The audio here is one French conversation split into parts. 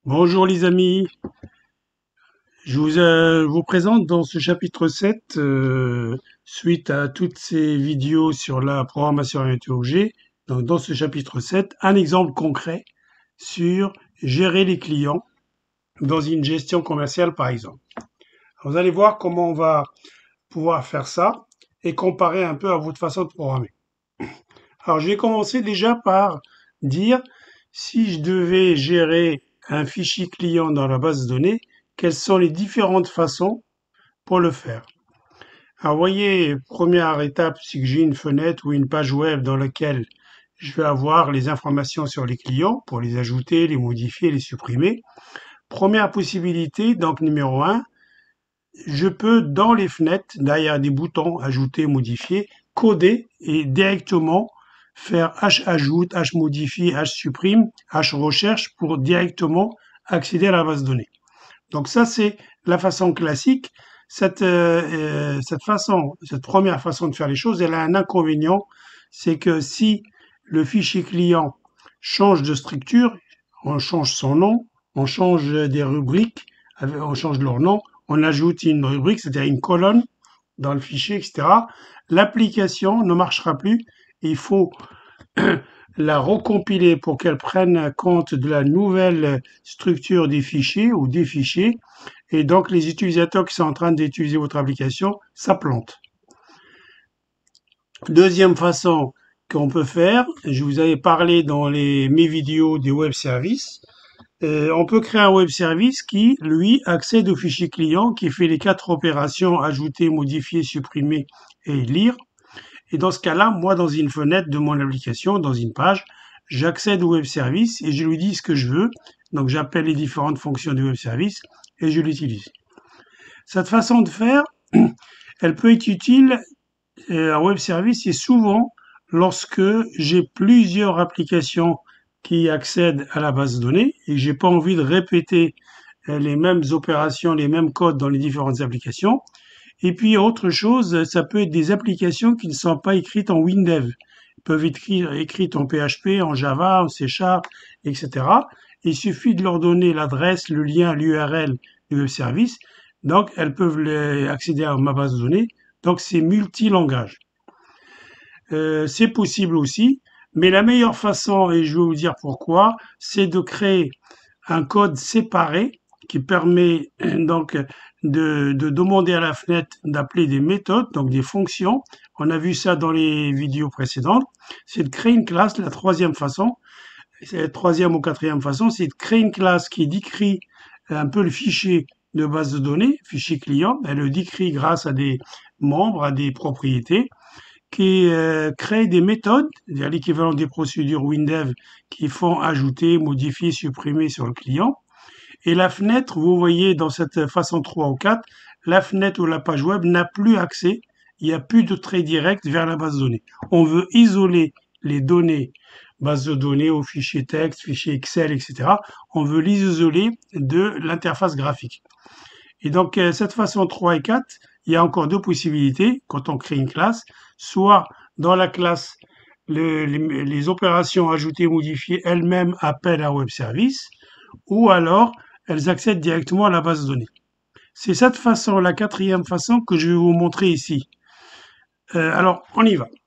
Bonjour les amis, je vous présente dans ce chapitre 7, suite à toutes ces vidéos sur la programmation orientée objet, donc dans ce chapitre 7, un exemple concret sur gérer les clients dans une gestion commerciale par exemple. Alors, vous allez voir comment on va pouvoir faire ça et comparer un peu à votre façon de programmer. Alors je vais commencer déjà par dire si je devais gérer un fichier client dans la base de données, quelles sont les différentes façons pour le faire. Alors vous voyez, première étape, c'est que j'ai une fenêtre ou une page web dans laquelle je vais avoir les informations sur les clients pour les ajouter, les modifier, les supprimer. Première possibilité, donc numéro 1, je peux dans les fenêtres, derrière des boutons ajouter, modifier, coder et directement faire H-ajoute, H-modifie, H-supprime, H-recherche pour directement accéder à la base de données. Donc ça, c'est la façon classique. Cette première façon de faire les choses, elle a un inconvénient, c'est que si le fichier client change de structure, on change son nom, on change des rubriques, on change leur nom, on ajoute une rubrique, c'est-à-dire une colonne dans le fichier, etc. L'application ne marchera plus. Il faut la recompiler pour qu'elle prenne compte de la nouvelle structure des fichiers ou des fichiers. Et donc, les utilisateurs qui sont en train d'utiliser votre application, ça plante. Deuxième façon qu'on peut faire, je vous avais parlé dans mes vidéos des web services, on peut créer un web service qui, lui, accède au fichier client, qui fait les 4 opérations, ajouter, modifier, supprimer et lire. Et dans ce cas-là, moi, dans une fenêtre de mon application, dans une page, j'accède au web service et je lui dis ce que je veux. Donc, j'appelle les différentes fonctions du web service et je l'utilise. Cette façon de faire, elle peut être utile un web service et souvent lorsque j'ai plusieurs applications qui accèdent à la base de données et que j'ai pas envie de répéter les mêmes opérations, les mêmes codes dans les différentes applications. Et puis autre chose, ça peut être des applications qui ne sont pas écrites en WinDev. Elles peuvent être écrites en PHP, en Java, en C Sharp, etc. Il suffit de leur donner l'adresse, le lien, l'URL du web service. Donc, elles peuvent accéder à ma base de données. Donc, c'est multilangage. C'est possible aussi, mais la meilleure façon, et je vais vous dire pourquoi, c'est de créer un code séparé qui permet donc de demander à la fenêtre d'appeler des méthodes, donc des fonctions. On a vu ça dans les vidéos précédentes. C'est de créer une classe. La troisième façon, la troisième ou quatrième façon, c'est de créer une classe qui décrit un peu le fichier de base de données, fichier client. Elle le décrit grâce à des membres, à des propriétés qui crée des méthodes, c'est-à-dire l'équivalent des procédures WinDev qui font ajouter, modifier, supprimer sur le client. Et la fenêtre, vous voyez dans cette façon 3 ou 4, la fenêtre ou la page web n'a plus accès, il n'y a plus de trait direct vers la base de données. On veut isoler les données, base de données aux fichiers texte, fichiers Excel, etc. On veut les isoler de l'interface graphique. Et donc, cette façon 3 et 4, il y a encore deux possibilités quand on crée une classe. Soit dans la classe, les opérations ajoutées, modifiées elles-mêmes appellent un web service, ou alors elles accèdent directement à la base de données. C'est cette façon, la quatrième façon que je vais vous montrer ici. Alors, on y va.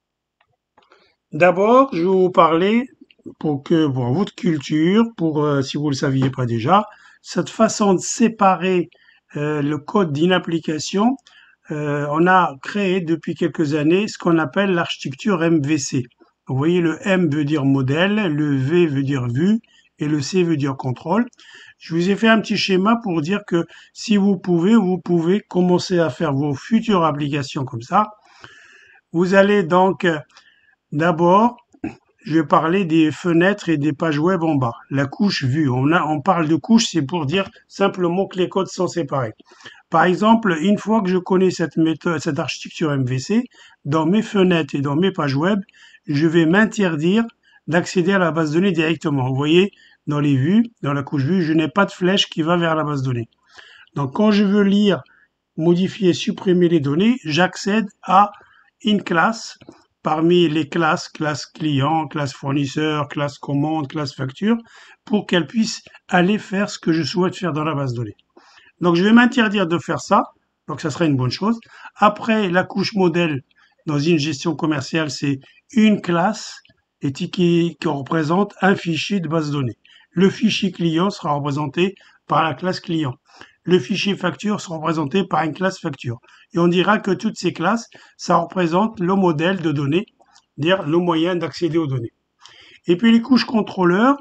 D'abord, je vais vous parler pour votre culture, si vous ne le saviez pas déjà, cette façon de séparer le code d'une application, on a créé depuis quelques années ce qu'on appelle l'architecture MVC. Vous voyez, le M veut dire modèle, le V veut dire vue et le C veut dire contrôle. Je vous ai fait un petit schéma pour dire que si vous pouvez commencer à faire vos futures applications comme ça. Vous allez donc d'abord, je vais parler des fenêtres et des pages web en bas. La couche vue. On parle de couche, c'est pour dire simplement que les codes sont séparés. Par exemple, une fois que je connais cette méthode, cette architecture MVC, dans mes fenêtres et dans mes pages web, je vais m'interdire d'accéder à la base de données directement. Vous voyez, dans les vues, dans la couche vue, je n'ai pas de flèche qui va vers la base de données. Donc, quand je veux lire, modifier, supprimer les données, j'accède à une classe parmi les classes, classe client, classe fournisseur, classe commande, classe facture, pour qu'elle puisse aller faire ce que je souhaite faire dans la base de données. Donc, je vais m'interdire de faire ça. Donc, ça serait une bonne chose. Après, la couche modèle dans une gestion commerciale, c'est une classe et qui représente un fichier de base de données. Le fichier client sera représenté par la classe client. Le fichier facture sera représenté par une classe facture. Et on dira que toutes ces classes, ça représente le modèle de données, c'est-à-dire le moyen d'accéder aux données. Et puis les couches contrôleurs,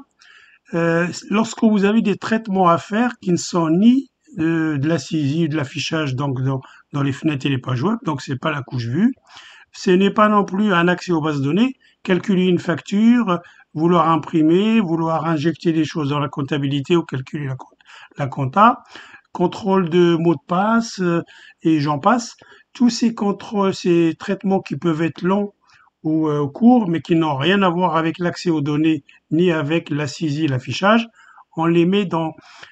lorsque vous avez des traitements à faire qui ne sont ni de la saisie, de l'affichage donc dans les fenêtres et les pages web, donc c'est pas la couche vue. Ce n'est pas non plus un accès aux bases de données, calculer une facture, vouloir imprimer, vouloir injecter des choses dans la comptabilité ou calculer la compta, contrôle de mots de passe et j'en passe. Tous ces contrôles, ces traitements qui peuvent être longs ou courts, mais qui n'ont rien à voir avec l'accès aux données ni avec la saisie, l'affichage, on les met dans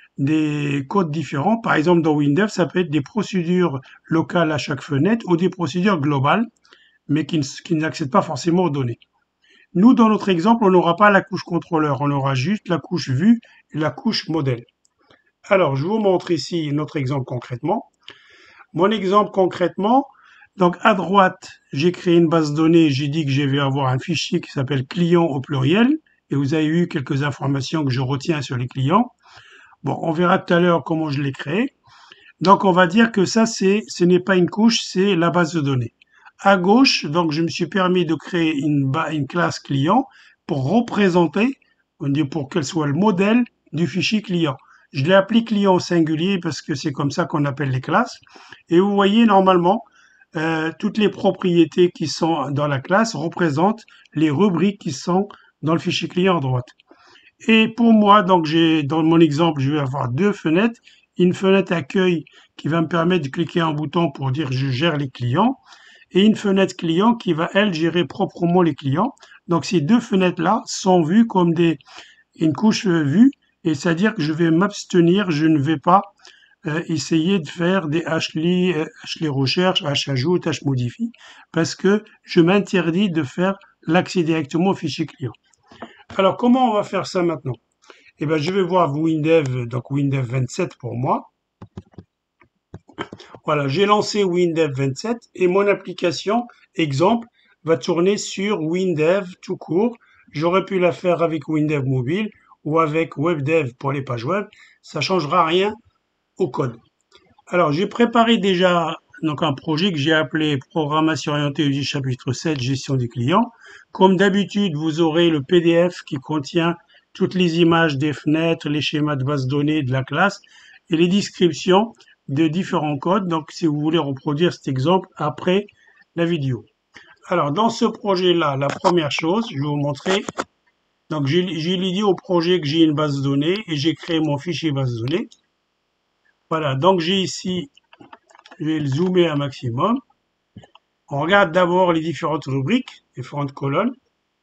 des codes différents. Par exemple, dans Windev, ça peut être des procédures locales à chaque fenêtre ou des procédures globales, mais qui n'accèdent pas forcément aux données. Nous, dans notre exemple, on n'aura pas la couche contrôleur, on aura juste la couche vue et la couche modèle. Alors, je vous montre ici notre exemple concrètement. Mon exemple concrètement, donc à droite, j'ai créé une base de données, j'ai dit que je vais avoir un fichier qui s'appelle client au pluriel, et vous avez eu quelques informations que je retiens sur les clients. Bon, on verra tout à l'heure comment je l'ai créé. Donc, on va dire que ça, ce n'est pas une couche, c'est la base de données. À gauche, donc, je me suis permis de créer une classe client pour représenter, on dit pour qu'elle soit le modèle du fichier client. Je l'ai appelé client au singulier parce que c'est comme ça qu'on appelle les classes. Et vous voyez, normalement, toutes les propriétés qui sont dans la classe représentent les rubriques qui sont dans le fichier client à droite. Et pour moi, donc dans mon exemple, je vais avoir deux fenêtres. Une fenêtre accueil qui va me permettre de cliquer un bouton pour dire je gère les clients et une fenêtre client qui va, elle, gérer proprement les clients. Donc ces deux fenêtres-là sont vues comme une couche vue, et c'est-à-dire que je vais m'abstenir, je ne vais pas essayer de faire des hashli recherches, hash ajoute, hash modifie, parce que je m'interdis de faire l'accès directement au fichier client. Alors, comment on va faire ça maintenant? Eh bien, je vais voir Windev, donc Windev 27 pour moi. Voilà, j'ai lancé Windev 27 et mon application, exemple, va tourner sur Windev tout court. J'aurais pu la faire avec Windev mobile ou avec WebDev pour les pages web. Ça changera rien au code. Alors, j'ai préparé déjà donc un projet que j'ai appelé Programmation orientée du chapitre 7, Gestion des clients. Comme d'habitude, vous aurez le PDF qui contient toutes les images des fenêtres, les schémas de base de données de la classe et les descriptions de différents codes. Donc, si vous voulez reproduire cet exemple après la vidéo. Alors, dans ce projet-là, la première chose, je vais vous montrer. Donc, j'ai dit au projet que j'ai une base de données et j'ai créé mon fichier base de données. Voilà, donc j'ai ici, je vais le zoomer un maximum. On regarde d'abord les différentes rubriques, différentes colonnes.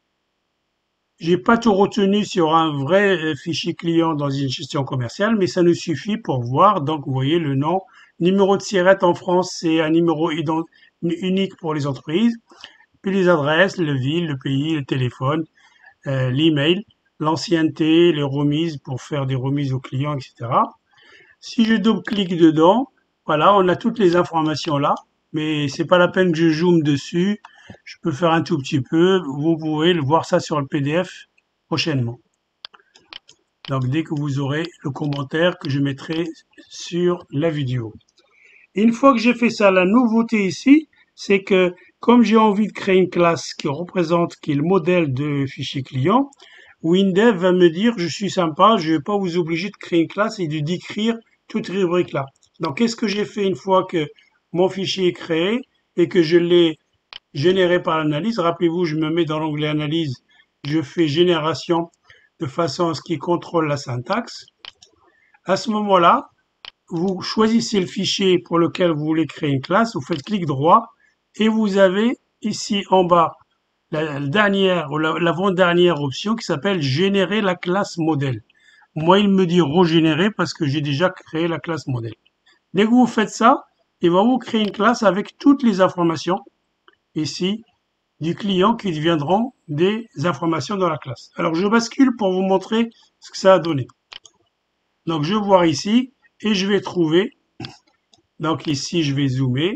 J'ai pas tout retenu sur un vrai fichier client dans une gestion commerciale, mais ça nous suffit pour voir. Donc, vous voyez le nom. Numéro de SIRET en France, c'est un numéro unique pour les entreprises. Puis les adresses, la ville, le pays, le téléphone, l'email, l'ancienneté, les remises pour faire des remises aux clients, etc. Si je double-clique dedans, voilà, on a toutes les informations là, mais c'est pas la peine que je zoome dessus. Je peux faire un tout petit peu. Vous pouvez voir ça sur le PDF prochainement. Donc, dès que vous aurez le commentaire que je mettrai sur la vidéo. Une fois que j'ai fait ça, la nouveauté ici, c'est que comme j'ai envie de créer une classe qui est le modèle de fichier client, Windev va me dire, je suis sympa, je ne vais pas vous obliger de créer une classe et de décrire toute rubrique là. Donc, qu'est-ce que j'ai fait une fois que mon fichier est créé et que je l'ai généré par l'analyse? Rappelez-vous, je me mets dans l'onglet analyse, je fais génération de façon à ce qu'il contrôle la syntaxe. À ce moment-là, vous choisissez le fichier pour lequel vous voulez créer une classe, vous faites clic droit et vous avez ici en bas la dernière ou l'avant-dernière option qui s'appelle générer la classe modèle. Moi, il me dit régénérer parce que j'ai déjà créé la classe modèle. Dès que vous faites ça, il va vous créer une classe avec toutes les informations ici du client qui deviendront des informations dans la classe. Alors je bascule pour vous montrer ce que ça a donné. Donc je vais voir ici et je vais trouver, donc ici je vais zoomer.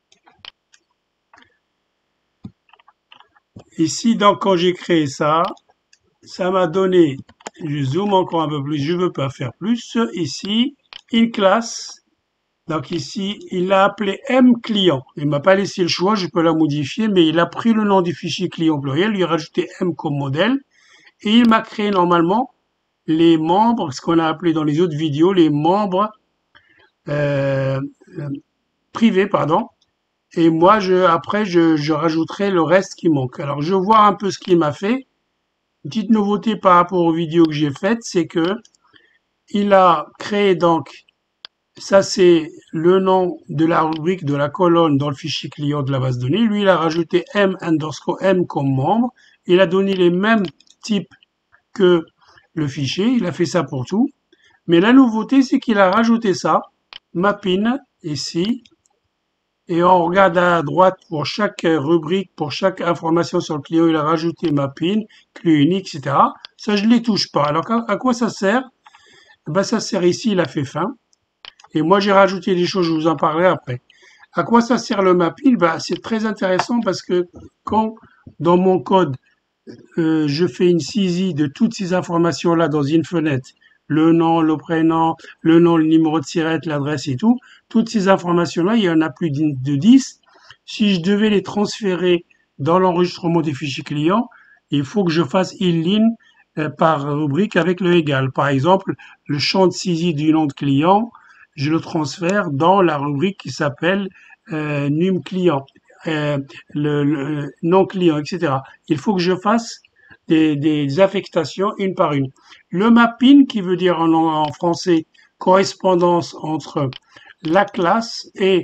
Ici, donc quand j'ai créé ça, ça m'a donné, je zoome encore un peu plus, je veux pas faire plus, ici, une classe. Donc ici, il l'a appelé M client. Il m'a pas laissé le choix, je peux la modifier, mais il a pris le nom du fichier client pluriel, lui a rajouté M comme modèle, et il m'a créé normalement les membres, ce qu'on a appelé dans les autres vidéos, les membres euh, privés, pardon. Et moi, après, je rajouterai le reste qui manque. Alors, je vois un peu ce qu'il m'a fait. Une petite nouveauté par rapport aux vidéos que j'ai faites, c'est que il a créé donc, ça c'est le nom de la rubrique de la colonne dans le fichier client de la base de données. Lui, il a rajouté M underscore M comme membre. Il a donné les mêmes types que le fichier. Il a fait ça pour tout. Mais la nouveauté, c'est qu'il a rajouté ça, mapping, ici. Et on regarde à droite pour chaque rubrique, pour chaque information sur le client, il a rajouté mapping, clé unique, etc. Ça, je ne les touche pas. Alors, à quoi ça sert? Ben, ça sert ici, il a fait fin. Et moi, j'ai rajouté des choses, je vous en parlerai après. À quoi ça sert le mapping? Ben, c'est très intéressant parce que quand, dans mon code, je fais une saisie de toutes ces informations-là dans une fenêtre, le nom, le prénom, le nom, le numéro de tirette, l'adresse et tout, toutes ces informations-là, il y en a plus de 10. Si je devais les transférer dans l'enregistrement des fichiers clients, il faut que je fasse une ligne par rubrique avec le égal. Par exemple, le champ de saisie du nom de client, je le transfère dans la rubrique qui s'appelle num client, le non client, etc. Il faut que je fasse des affectations une par une. Le mapping, qui veut dire en français correspondance entre la classe et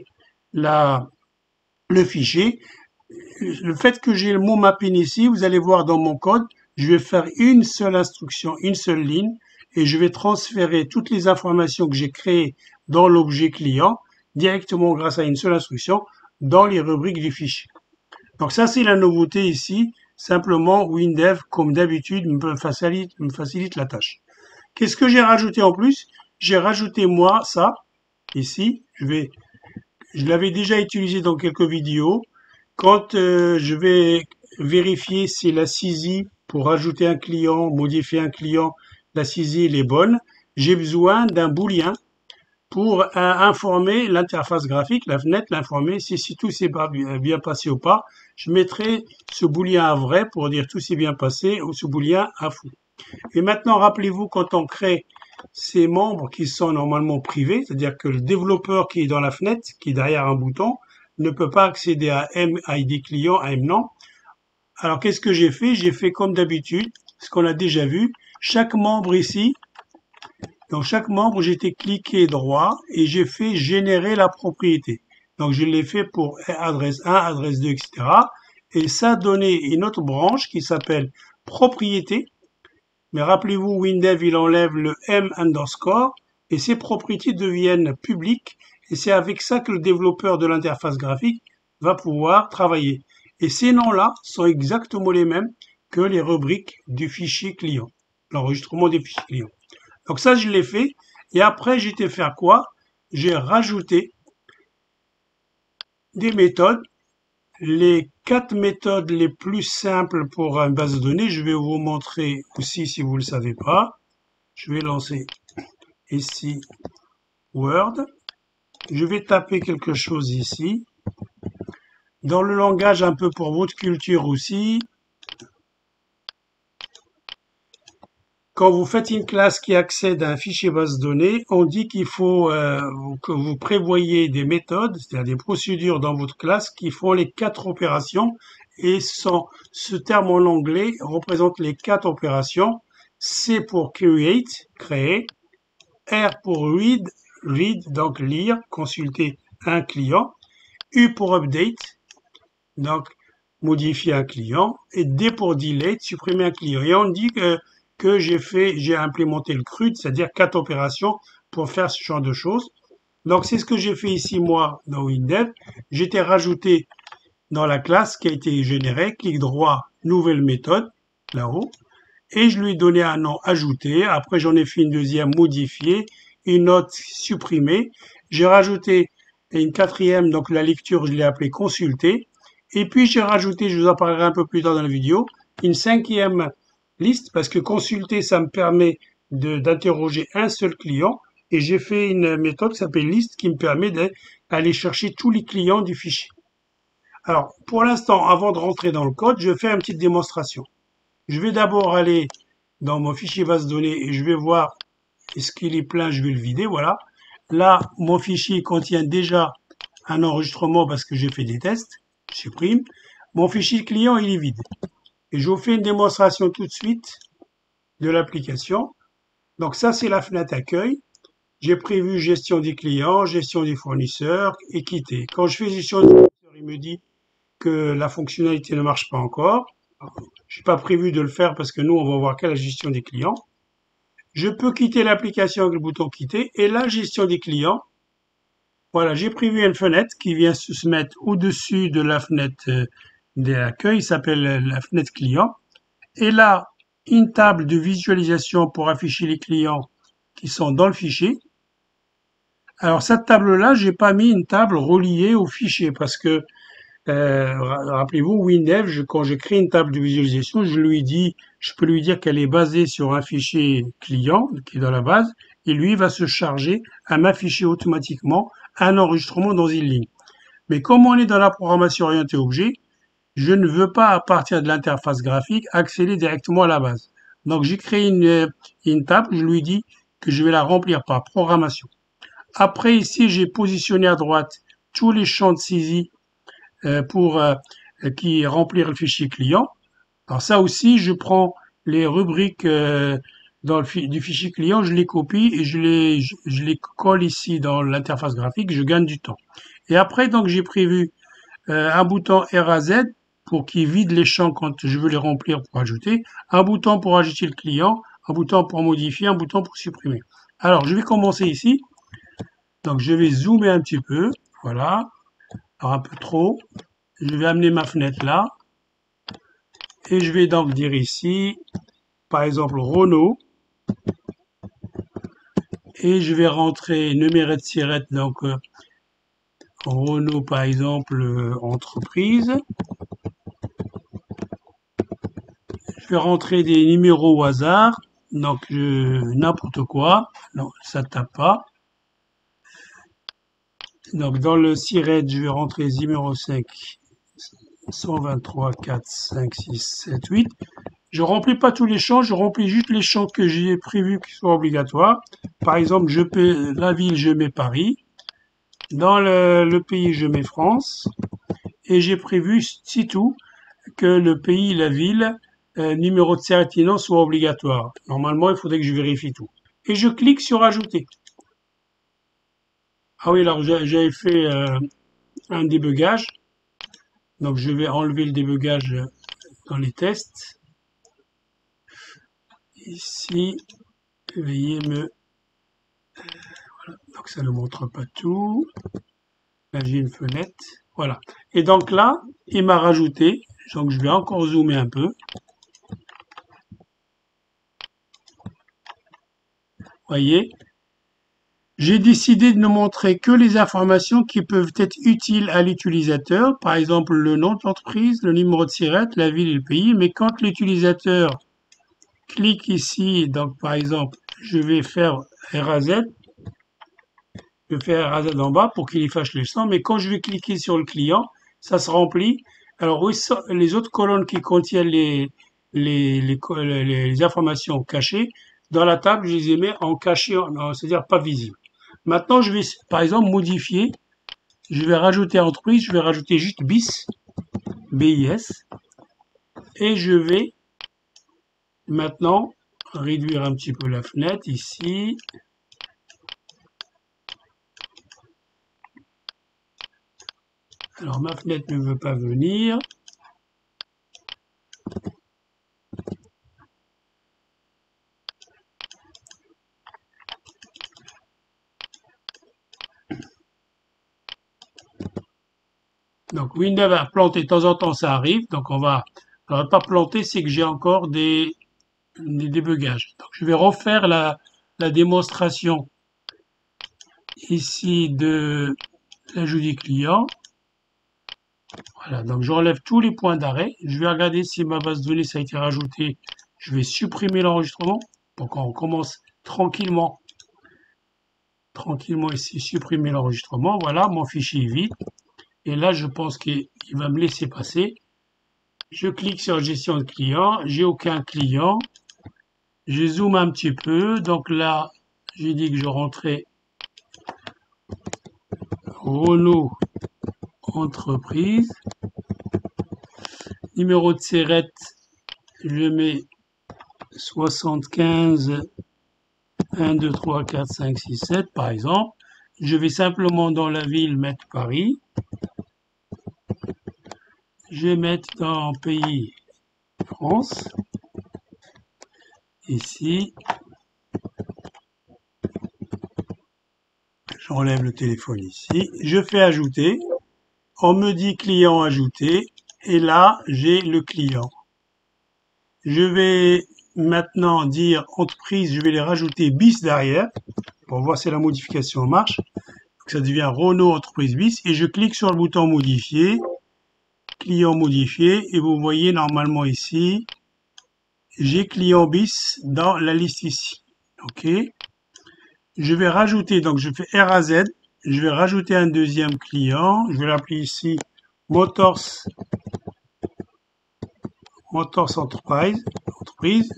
le fichier. Le fait que j'ai le mot mapping ici, vous allez voir dans mon code, je vais faire une seule instruction, une seule ligne, et je vais transférer toutes les informations que j'ai créées dans l'objet client directement grâce à une seule instruction dans les rubriques du fichier. Donc ça, c'est la nouveauté ici. Simplement, WinDev, comme d'habitude, me facilite la tâche. Qu'est-ce que j'ai rajouté en plus? J'ai rajouté moi ça, ici. Je l'avais déjà utilisé dans quelques vidéos. Quand je vais vérifier si la saisie pour ajouter un client, modifier un client, la saisie est bonne, j'ai besoin d'un booléen pour informer l'interface graphique, la fenêtre, l'informer si tout s'est bien passé ou pas. Je mettrai ce booléen à vrai pour dire tout s'est bien passé ou ce booléen à faux. Et maintenant, rappelez-vous, quand on crée ces membres qui sont normalement privés, c'est-à-dire que le développeur qui est dans la fenêtre, qui est derrière un bouton, ne peut pas accéder à MID client, à M non. Alors, qu'est-ce que j'ai fait? J'ai fait comme d'habitude, ce qu'on a déjà vu. Chaque membre ici, dans chaque membre, j'ai été cliqué droit et j'ai fait générer la propriété. Donc, je l'ai fait pour adresse 1, adresse 2, etc. Et ça a donné une autre branche qui s'appelle propriété. Mais rappelez-vous, WinDev, il enlève le M underscore et ces propriétés deviennent publiques. Et c'est avec ça que le développeur de l'interface graphique va pouvoir travailler. Et ces noms-là sont exactement les mêmes que les rubriques du fichier client, l'enregistrement des fichiers clients. Donc ça, je l'ai fait. Et après, j'ai été faire quoi? J'ai rajouté des méthodes. Les 4 méthodes les plus simples pour une base de données, je vais vous montrer aussi si vous ne le savez pas. Je vais lancer ici Word. Je vais taper quelque chose ici. Dans le langage un peu pour votre culture aussi, quand vous faites une classe qui accède à un fichier base de données, on dit qu'il faut que vous prévoyez des méthodes, c'est-à-dire des procédures dans votre classe qui font les 4 opérations. Et ce terme en anglais représente les 4 opérations. C pour create, créer. R pour read, donc lire, consulter un client. U pour update, donc modifier un client. Et D pour delete, supprimer un client. Et on dit que j'ai implémenté le CRUD, c'est-à-dire 4 opérations pour faire ce genre de choses. Donc c'est ce que j'ai fait ici moi dans WinDev. J'étais rajouté dans la classe qui a été générée, clic droit, nouvelle méthode, là-haut, et je lui ai donné un nom ajouté. Après, j'en ai fait une deuxième modifiée, une autre supprimée. J'ai rajouté une quatrième, donc la lecture, je l'ai appelée consulter. Et puis, j'ai rajouté, je vous en parlerai un peu plus tard dans la vidéo, une cinquième liste, parce que consulter, ça me permet d'interroger un seul client. Et j'ai fait une méthode qui s'appelle liste qui me permet d'aller chercher tous les clients du fichier. Alors, pour l'instant, avant de rentrer dans le code, je fais une petite démonstration. Je vais d'abord aller dans mon fichier base de données et je vais voir est-ce qu'il est plein, je vais le vider, voilà. Là, mon fichier contient déjà un enregistrement parce que j'ai fait des tests, je supprime. Mon fichier client, il est vide. Et je vous fais une démonstration tout de suite de l'application. Donc ça, c'est la fenêtre accueil. J'ai prévu gestion des clients, gestion des fournisseurs, équité. Quand je fais gestion des fournisseurs, il me dit que la fonctionnalité ne marche pas encore. Je n'ai pas prévu de le faire parce que nous, on va voir qu'à la gestion des clients. Je peux quitter l'application avec le bouton quitter et la gestion des clients. Voilà, j'ai prévu une fenêtre qui vient se mettre au-dessus de la fenêtre d'accueil, s'appelle la fenêtre client. Et là, une table de visualisation pour afficher les clients qui sont dans le fichier. Alors cette table-là, j'ai pas mis une table reliée au fichier parce que rappelez-vous, Windev, quand je crée une table de visualisation, je peux lui dire qu'elle est basée sur un fichier client qui est dans la base, et lui va se charger à m'afficher automatiquement un enregistrement dans une ligne. Mais comme on est dans la programmation orientée objet, je ne veux pas, à partir de l'interface graphique, accéder directement à la base. Donc j'ai créé une table, je lui dis que je vais la remplir par programmation. Après, ici, j'ai positionné à droite tous les champs de saisie pour qui remplir le fichier client. Alors ça aussi, je prends les rubriques du fichier client, je les copie et je les colle ici dans l'interface graphique, je gagne du temps. Et après, donc j'ai prévu un bouton RAZ pour qu'il vide les champs quand je veux les remplir pour ajouter, un bouton pour ajouter le client, un bouton pour modifier, un bouton pour supprimer. Alors, je vais commencer ici. Donc, je vais zoomer un petit peu. Voilà. Alors, un peu trop. Je vais amener ma fenêtre là. Et je vais donc dire ici, par exemple, Renault. Et je vais rentrer numéro de tirette, donc Renault, par exemple, entreprise. Je vais rentrer des numéros au hasard. Donc, n'importe quoi. Non, ça tape pas. Donc, dans le siret, je vais rentrer numéro 5, 123, 4, 5, 6, 7, 8. Je remplis pas tous les champs, je remplis juste les champs que j'ai prévus qui sont obligatoires. Par exemple, la ville, je mets Paris. Dans le pays, je mets France. Et j'ai prévu, c'est tout, que le pays, la ville, numéro de Certino soit obligatoire. Normalement, il faudrait que je vérifie tout. Et je clique sur Ajouter. Ah oui, alors j'avais fait un débugage. Donc je vais enlever le débugage dans les tests. Ici, veuillez me... Donc ça ne montre pas tout. Là, j'ai une fenêtre. Voilà. Et donc là, il m'a rajouté. Donc je vais encore zoomer un peu. Voyez, j'ai décidé de ne montrer que les informations qui peuvent être utiles à l'utilisateur, par exemple le nom de l'entreprise, le numéro de SIRET, la ville et le pays, mais quand l'utilisateur clique ici, donc par exemple, je vais faire RAZ, je vais faire RAZ en bas pour qu'il efface le sang, mais quand je vais cliquer sur le client, ça se remplit. Alors oui, les autres colonnes qui contiennent les informations cachées, dans la table, je les ai mis en caché, c'est-à-dire pas visible. Maintenant, je vais, par exemple, modifier. Je vais rajouter entreprise, je vais rajouter juste BIS, BIS. Et je vais maintenant réduire un petit peu la fenêtre ici. Alors, ma fenêtre ne veut pas venir. Donc Windows va planter de temps en temps, ça arrive. Donc on va pas planter, c'est que j'ai encore des débugages. Donc je vais refaire la démonstration ici de l'ajout du client. Voilà, donc j'enlève tous les points d'arrêt. Je vais regarder si ma base de données ça a été rajouté. Je vais supprimer l'enregistrement pour qu'on commence tranquillement. Tranquillement ici, supprimer l'enregistrement. Voilà, mon fichier est vide. Et là, je pense qu'il va me laisser passer. Je clique sur gestion de client. J'ai aucun client. Je zoome un petit peu. Donc là, j'ai dit que je rentrais Renault entreprise. Numéro de SIRET, je mets 75 1, 2, 3, 4, 5, 6, 7 par exemple. Je vais simplement dans la ville mettre Paris. Je vais mettre dans pays France. Ici, j'enlève le téléphone ici. Je fais ajouter. On me dit client ajouté. Et là, j'ai le client. Je vais maintenant dire entreprise, je vais les rajouter bis derrière pour voir si la modification marche. Donc ça devient Renault entreprise bis et je clique sur le bouton modifier, client modifié et vous voyez normalement ici, j'ai client bis dans la liste ici. OK. Je vais rajouter, donc je fais R à Z, je vais rajouter un deuxième client, je vais l'appeler ici Motors Enterprise, entreprise.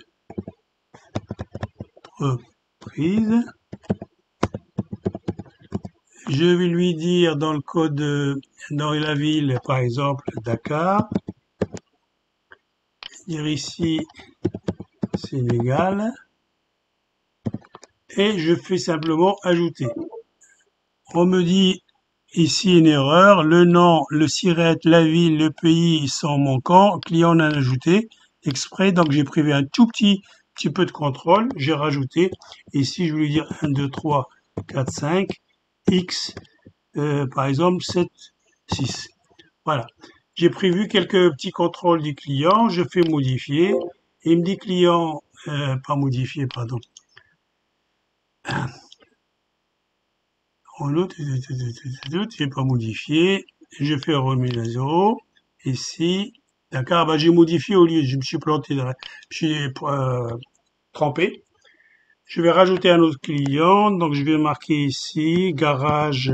Je vais lui dire dans le code, dans la ville, par exemple, Dakar. Dire ici, Sénégal. Et je fais simplement ajouter. On me dit ici une erreur. Le nom, le SIRET, la ville, le pays sont manquants. Client non ajouté exprès. Donc j'ai prévu un tout petit peu de contrôle. J'ai rajouté. Ici, je vais lui dire 1, 2, 3, 4, 5. X, par exemple, 7, 6. Voilà. J'ai prévu quelques petits contrôles du client. Je fais modifier. Il me dit client, pas modifié, pardon. En l'autre, j'ai pas modifié. Je fais remise à 0. Ici, d'accord, bah, j'ai modifié au lieu, je me suis planté, je suis trompé. Je vais rajouter un autre client, donc je vais marquer ici garage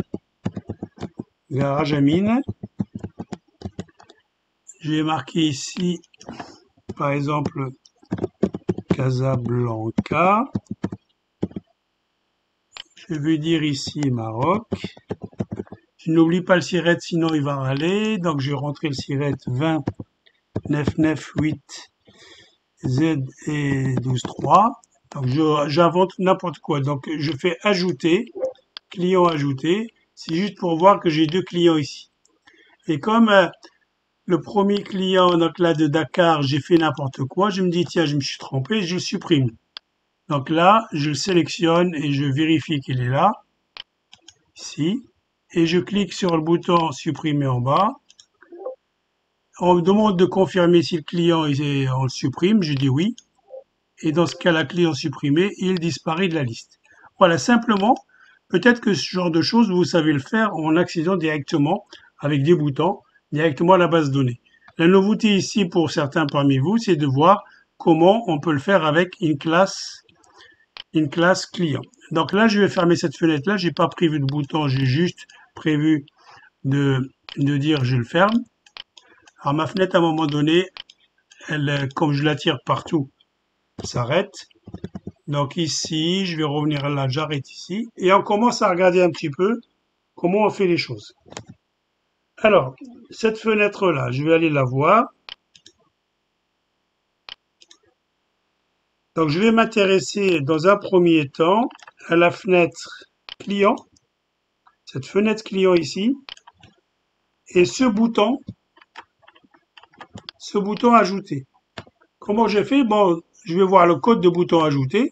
à mine. Je vais marquer ici, par exemple, Casablanca. Je vais dire ici Maroc. Je n'oublie pas le SIRET, sinon il va râler. Donc je vais rentrer le SIRET 20 998 Z et 12.3. Donc j'invente n'importe quoi. Donc je fais ajouter, client ajouté. C'est juste pour voir que j'ai deux clients ici. Et comme le premier client, donc là de Dakar, j'ai fait n'importe quoi, je me dis tiens, je me suis trompé, je le supprime. Donc là, je le sélectionne et je vérifie qu'il est là, ici. Et je clique sur le bouton supprimer en bas. On me demande de confirmer si le client, on le supprime, je dis oui. Et dans ce cas, la client supprimé, il disparaît de la liste. Voilà, simplement, peut-être que ce genre de choses, vous savez le faire en accédant directement avec des boutons, directement à la base de données. La nouveauté ici, pour certains parmi vous, c'est de voir comment on peut le faire avec une classe client. Donc là, je vais fermer cette fenêtre-là. J'ai pas prévu de bouton, j'ai juste prévu de dire je le ferme. Alors ma fenêtre, à un moment donné, elle, comme je la tire partout, s'arrête. Donc ici, je vais revenir là, j'arrête ici. Et on commence à regarder un petit peu comment on fait les choses. Alors, cette fenêtre-là, je vais aller la voir. Donc je vais m'intéresser dans un premier temps à la fenêtre client. Cette fenêtre client ici. Et ce bouton ajouter. Comment j'ai fait? Bon, je vais voir le code de bouton ajouter.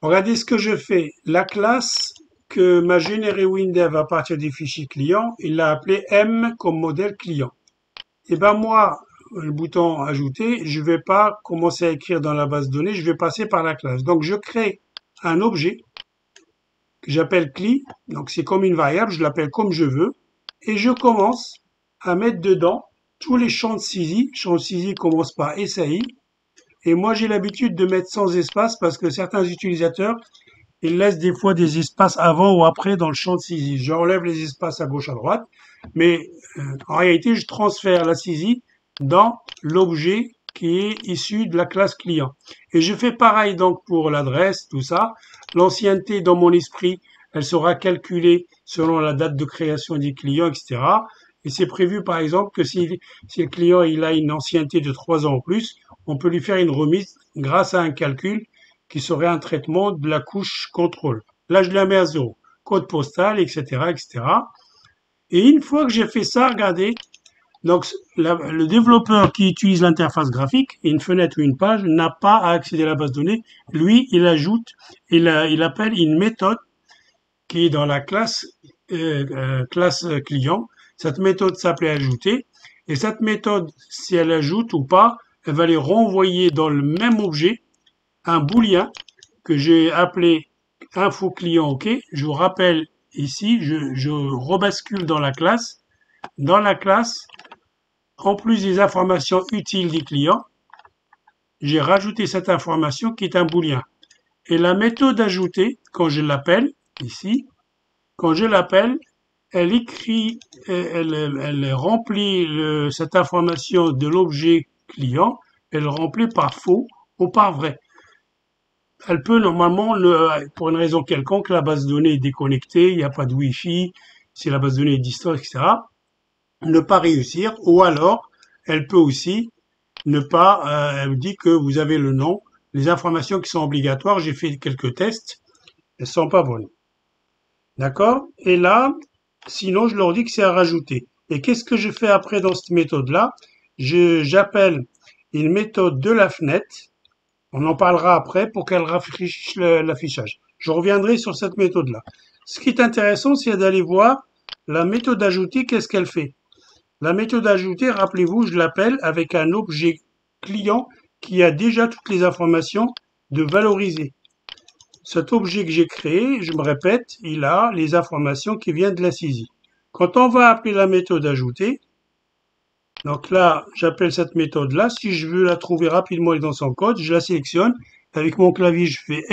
Regardez ce que je fais. La classe que m'a généré WinDev à partir du fichier client, il l'a appelé M comme modèle client. Et ben moi, le bouton ajouter, je vais pas commencer à écrire dans la base de données, je vais passer par la classe. Donc je crée un objet que j'appelle CLI, donc c'est comme une variable, je l'appelle comme je veux, et je commence à mettre dedans tous les champs de saisie. Champs de saisie commencent par SAI, et moi j'ai l'habitude de mettre sans espace parce que certains utilisateurs, ils laissent des fois des espaces avant ou après dans le champ de saisie. J'enlève les espaces à gauche à droite, mais en réalité je transfère la saisie dans l'objet qui est issu de la classe client. Et je fais pareil donc pour l'adresse, tout ça. L'ancienneté dans mon esprit, elle sera calculée selon la date de création du client, etc. Et c'est prévu par exemple que si le client il a une ancienneté de 3 ans en plus, on peut lui faire une remise grâce à un calcul qui serait un traitement de la couche contrôle. Là, je la mets à 0. Code postal, etc., etc. Et une fois que j'ai fait ça, regardez, donc le développeur qui utilise l'interface graphique, une fenêtre ou une page, n'a pas à accéder à la base de données. Lui, il ajoute, il appelle une méthode qui est dans la classe client. Cette méthode s'appelait ajouter. Et cette méthode, si elle ajoute ou pas, elle va les renvoyer dans le même objet un booléen que j'ai appelé info client OK. Je vous rappelle ici, je rebascule dans la classe. Dans la classe, en plus des informations utiles du client, j'ai rajouté cette information qui est un booléen. Et la méthode ajoutée, quand je l'appelle, ici, quand je l'appelle, elle écrit, elle remplit cette information de l'objet client, elle remplit par faux ou par vrai. Elle peut normalement, pour une raison quelconque, la base de données est déconnectée, il n'y a pas de Wi-Fi, si la base de données est distante, etc., ne pas réussir, ou alors elle peut aussi ne pas, elle dit que vous avez le nom, les informations qui sont obligatoires, j'ai fait quelques tests, elles sont pas bonnes. D'accord? Et là, sinon, je leur dis que c'est à rajouter. Et qu'est-ce que je fais après dans cette méthode-là? J'appelle une méthode de la fenêtre. On en parlera après pour qu'elle rafraîchisse l'affichage. Je reviendrai sur cette méthode-là. Ce qui est intéressant, c'est d'aller voir la méthode ajoutée, qu'est-ce qu'elle fait. La méthode ajoutée, rappelez-vous, je l'appelle avec un objet client qui a déjà toutes les informations de valoriser. Cet objet que j'ai créé, je me répète, il a les informations qui viennent de la saisie. Quand on va appeler la méthode ajoutée, donc là, j'appelle cette méthode-là. Si je veux la trouver rapidement dans son code, je la sélectionne. Avec mon clavier, je fais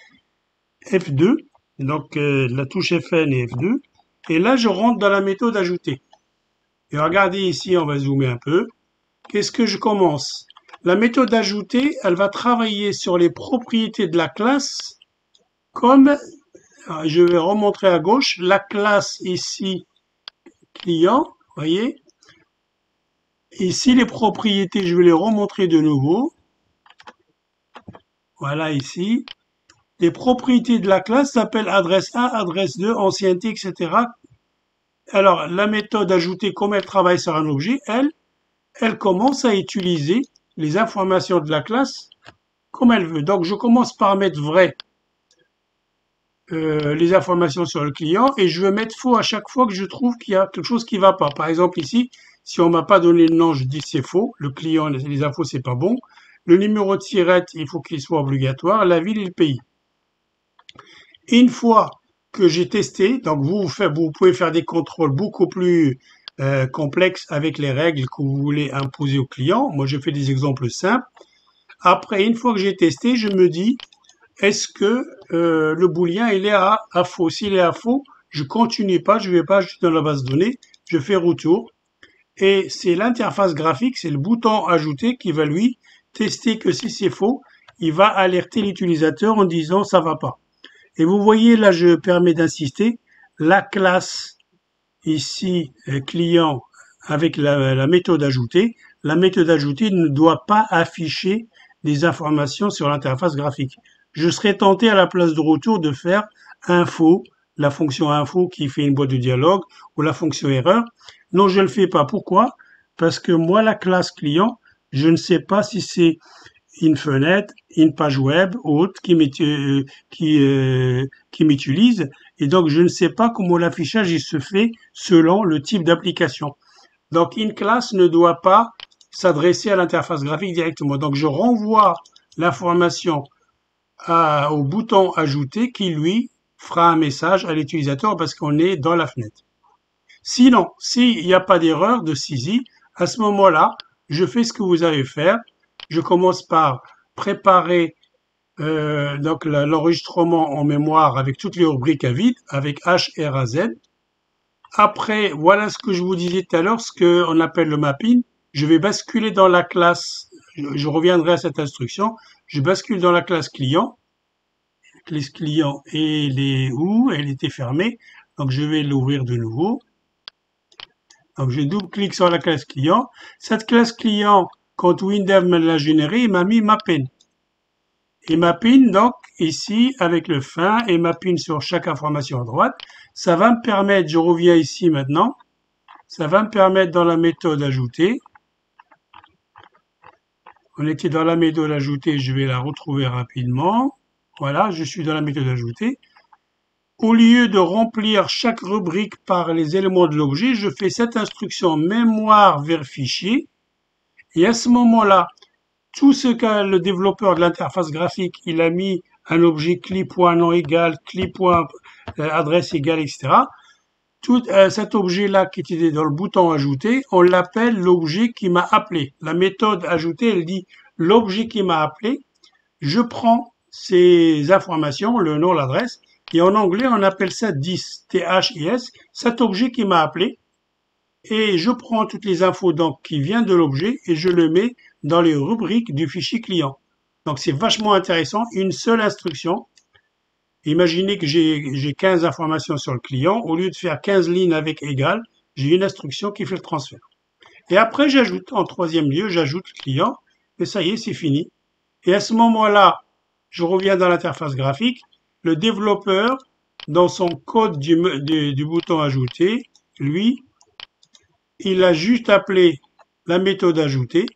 F2, donc la touche Fn et F2. Et là, je rentre dans la méthode ajoutée. Et regardez ici, on va zoomer un peu. Qu'est-ce que je commence? La méthode ajoutée, elle va travailler sur les propriétés de la classe comme, je vais remontrer à gauche, la classe ici, client, voyez. Ici, les propriétés, je vais les remontrer de nouveau. Voilà ici. Les propriétés de la classe s'appellent adresse 1, adresse 2, ancienneté, etc. Alors, la méthode ajoutée, comme elle travaille sur un objet, elle commence à utiliser les informations de la classe comme elle veut. Donc, je commence par mettre vrai les informations sur le client et je vais mettre faux à chaque fois que je trouve qu'il y a quelque chose qui ne va pas. Par exemple, ici, si on m'a pas donné le nom, je dis c'est faux. Le client, les infos, c'est pas bon. Le numéro de tirette, il faut qu'il soit obligatoire. La ville et le pays. Une fois que j'ai testé, donc vous pouvez faire des contrôles beaucoup plus complexes avec les règles que vous voulez imposer au client. Moi, je fais des exemples simples. Après, une fois que j'ai testé, je me dis, est-ce que le booléen il est à faux? S'il est à faux, je continue pas, je vais pas ajouter dans la base de données, je fais retour. Et c'est l'interface graphique, c'est le bouton ajouter qui va lui tester que si c'est faux, il va alerter l'utilisateur en disant ça va pas. Et vous voyez là, je permets d'insister, la classe ici client avec la méthode ajoutée, la méthode ajoutée ne doit pas afficher des informations sur l'interface graphique. Je serais tenté à la place de retour de faire info, la fonction info qui fait une boîte de dialogue ou la fonction erreur. Non, je ne le fais pas. Pourquoi? Parce que moi, la classe client, je ne sais pas si c'est une fenêtre, une page web ou autre qui m'utilise. Et donc, je ne sais pas comment l'affichage il se fait selon le type d'application. Donc, une classe ne doit pas s'adresser à l'interface graphique directement. Donc, je renvoie l'information au bouton ajouter qui, lui, fera un message à l'utilisateur parce qu'on est dans la fenêtre. Sinon, s'il n'y a pas d'erreur de saisie, à ce moment-là, je fais ce que vous allez faire. Je commence par préparer donc l'enregistrement en mémoire avec toutes les rubriques à vide, avec H, R, A, Z. Après, voilà ce que je vous disais tout à l'heure, ce qu'on appelle le mapping. Je vais basculer dans la classe, je reviendrai à cette instruction, je bascule dans la classe client. Classe client, et elle est où? Elle était fermée. Donc, je vais l'ouvrir de nouveau. Donc, je double-clique sur la classe client. Cette classe client, quand Windev me l'a générée, il m'a mis mapping. Et mapping, donc, ici, avec le fin, et mapping sur chaque information à droite, ça va me permettre, je reviens ici maintenant, ça va me permettre dans la méthode ajoutée. On était dans la méthode ajoutée, je vais la retrouver rapidement. Voilà, je suis dans la méthode ajoutée. Au lieu de remplir chaque rubrique par les éléments de l'objet, je fais cette instruction mémoire vers fichier. Et à ce moment-là, tout ce que le développeur de l'interface graphique, il a mis un objet cli.nom égal, cli.adresse égale, etc. Tout cet objet-là qui était dans le bouton ajouter, on l'appelle l'objet qui m'a appelé. La méthode ajoutée, elle dit l'objet qui m'a appelé. Je prends ces informations, le nom, l'adresse, et en anglais, on appelle ça this, T-H-I-S, cet objet qui m'a appelé. Et je prends toutes les infos donc qui viennent de l'objet et je le mets dans les rubriques du fichier client. Donc c'est vachement intéressant, une seule instruction. Imaginez que j'ai 15 informations sur le client, au lieu de faire 15 lignes avec égal, j'ai une instruction qui fait le transfert. Et après j'ajoute, en troisième lieu, j'ajoute le client, et ça y est, c'est fini. Et à ce moment-là, je reviens dans l'interface graphique, le développeur, dans son code du bouton ajouter, lui, il a juste appelé la méthode ajoutée,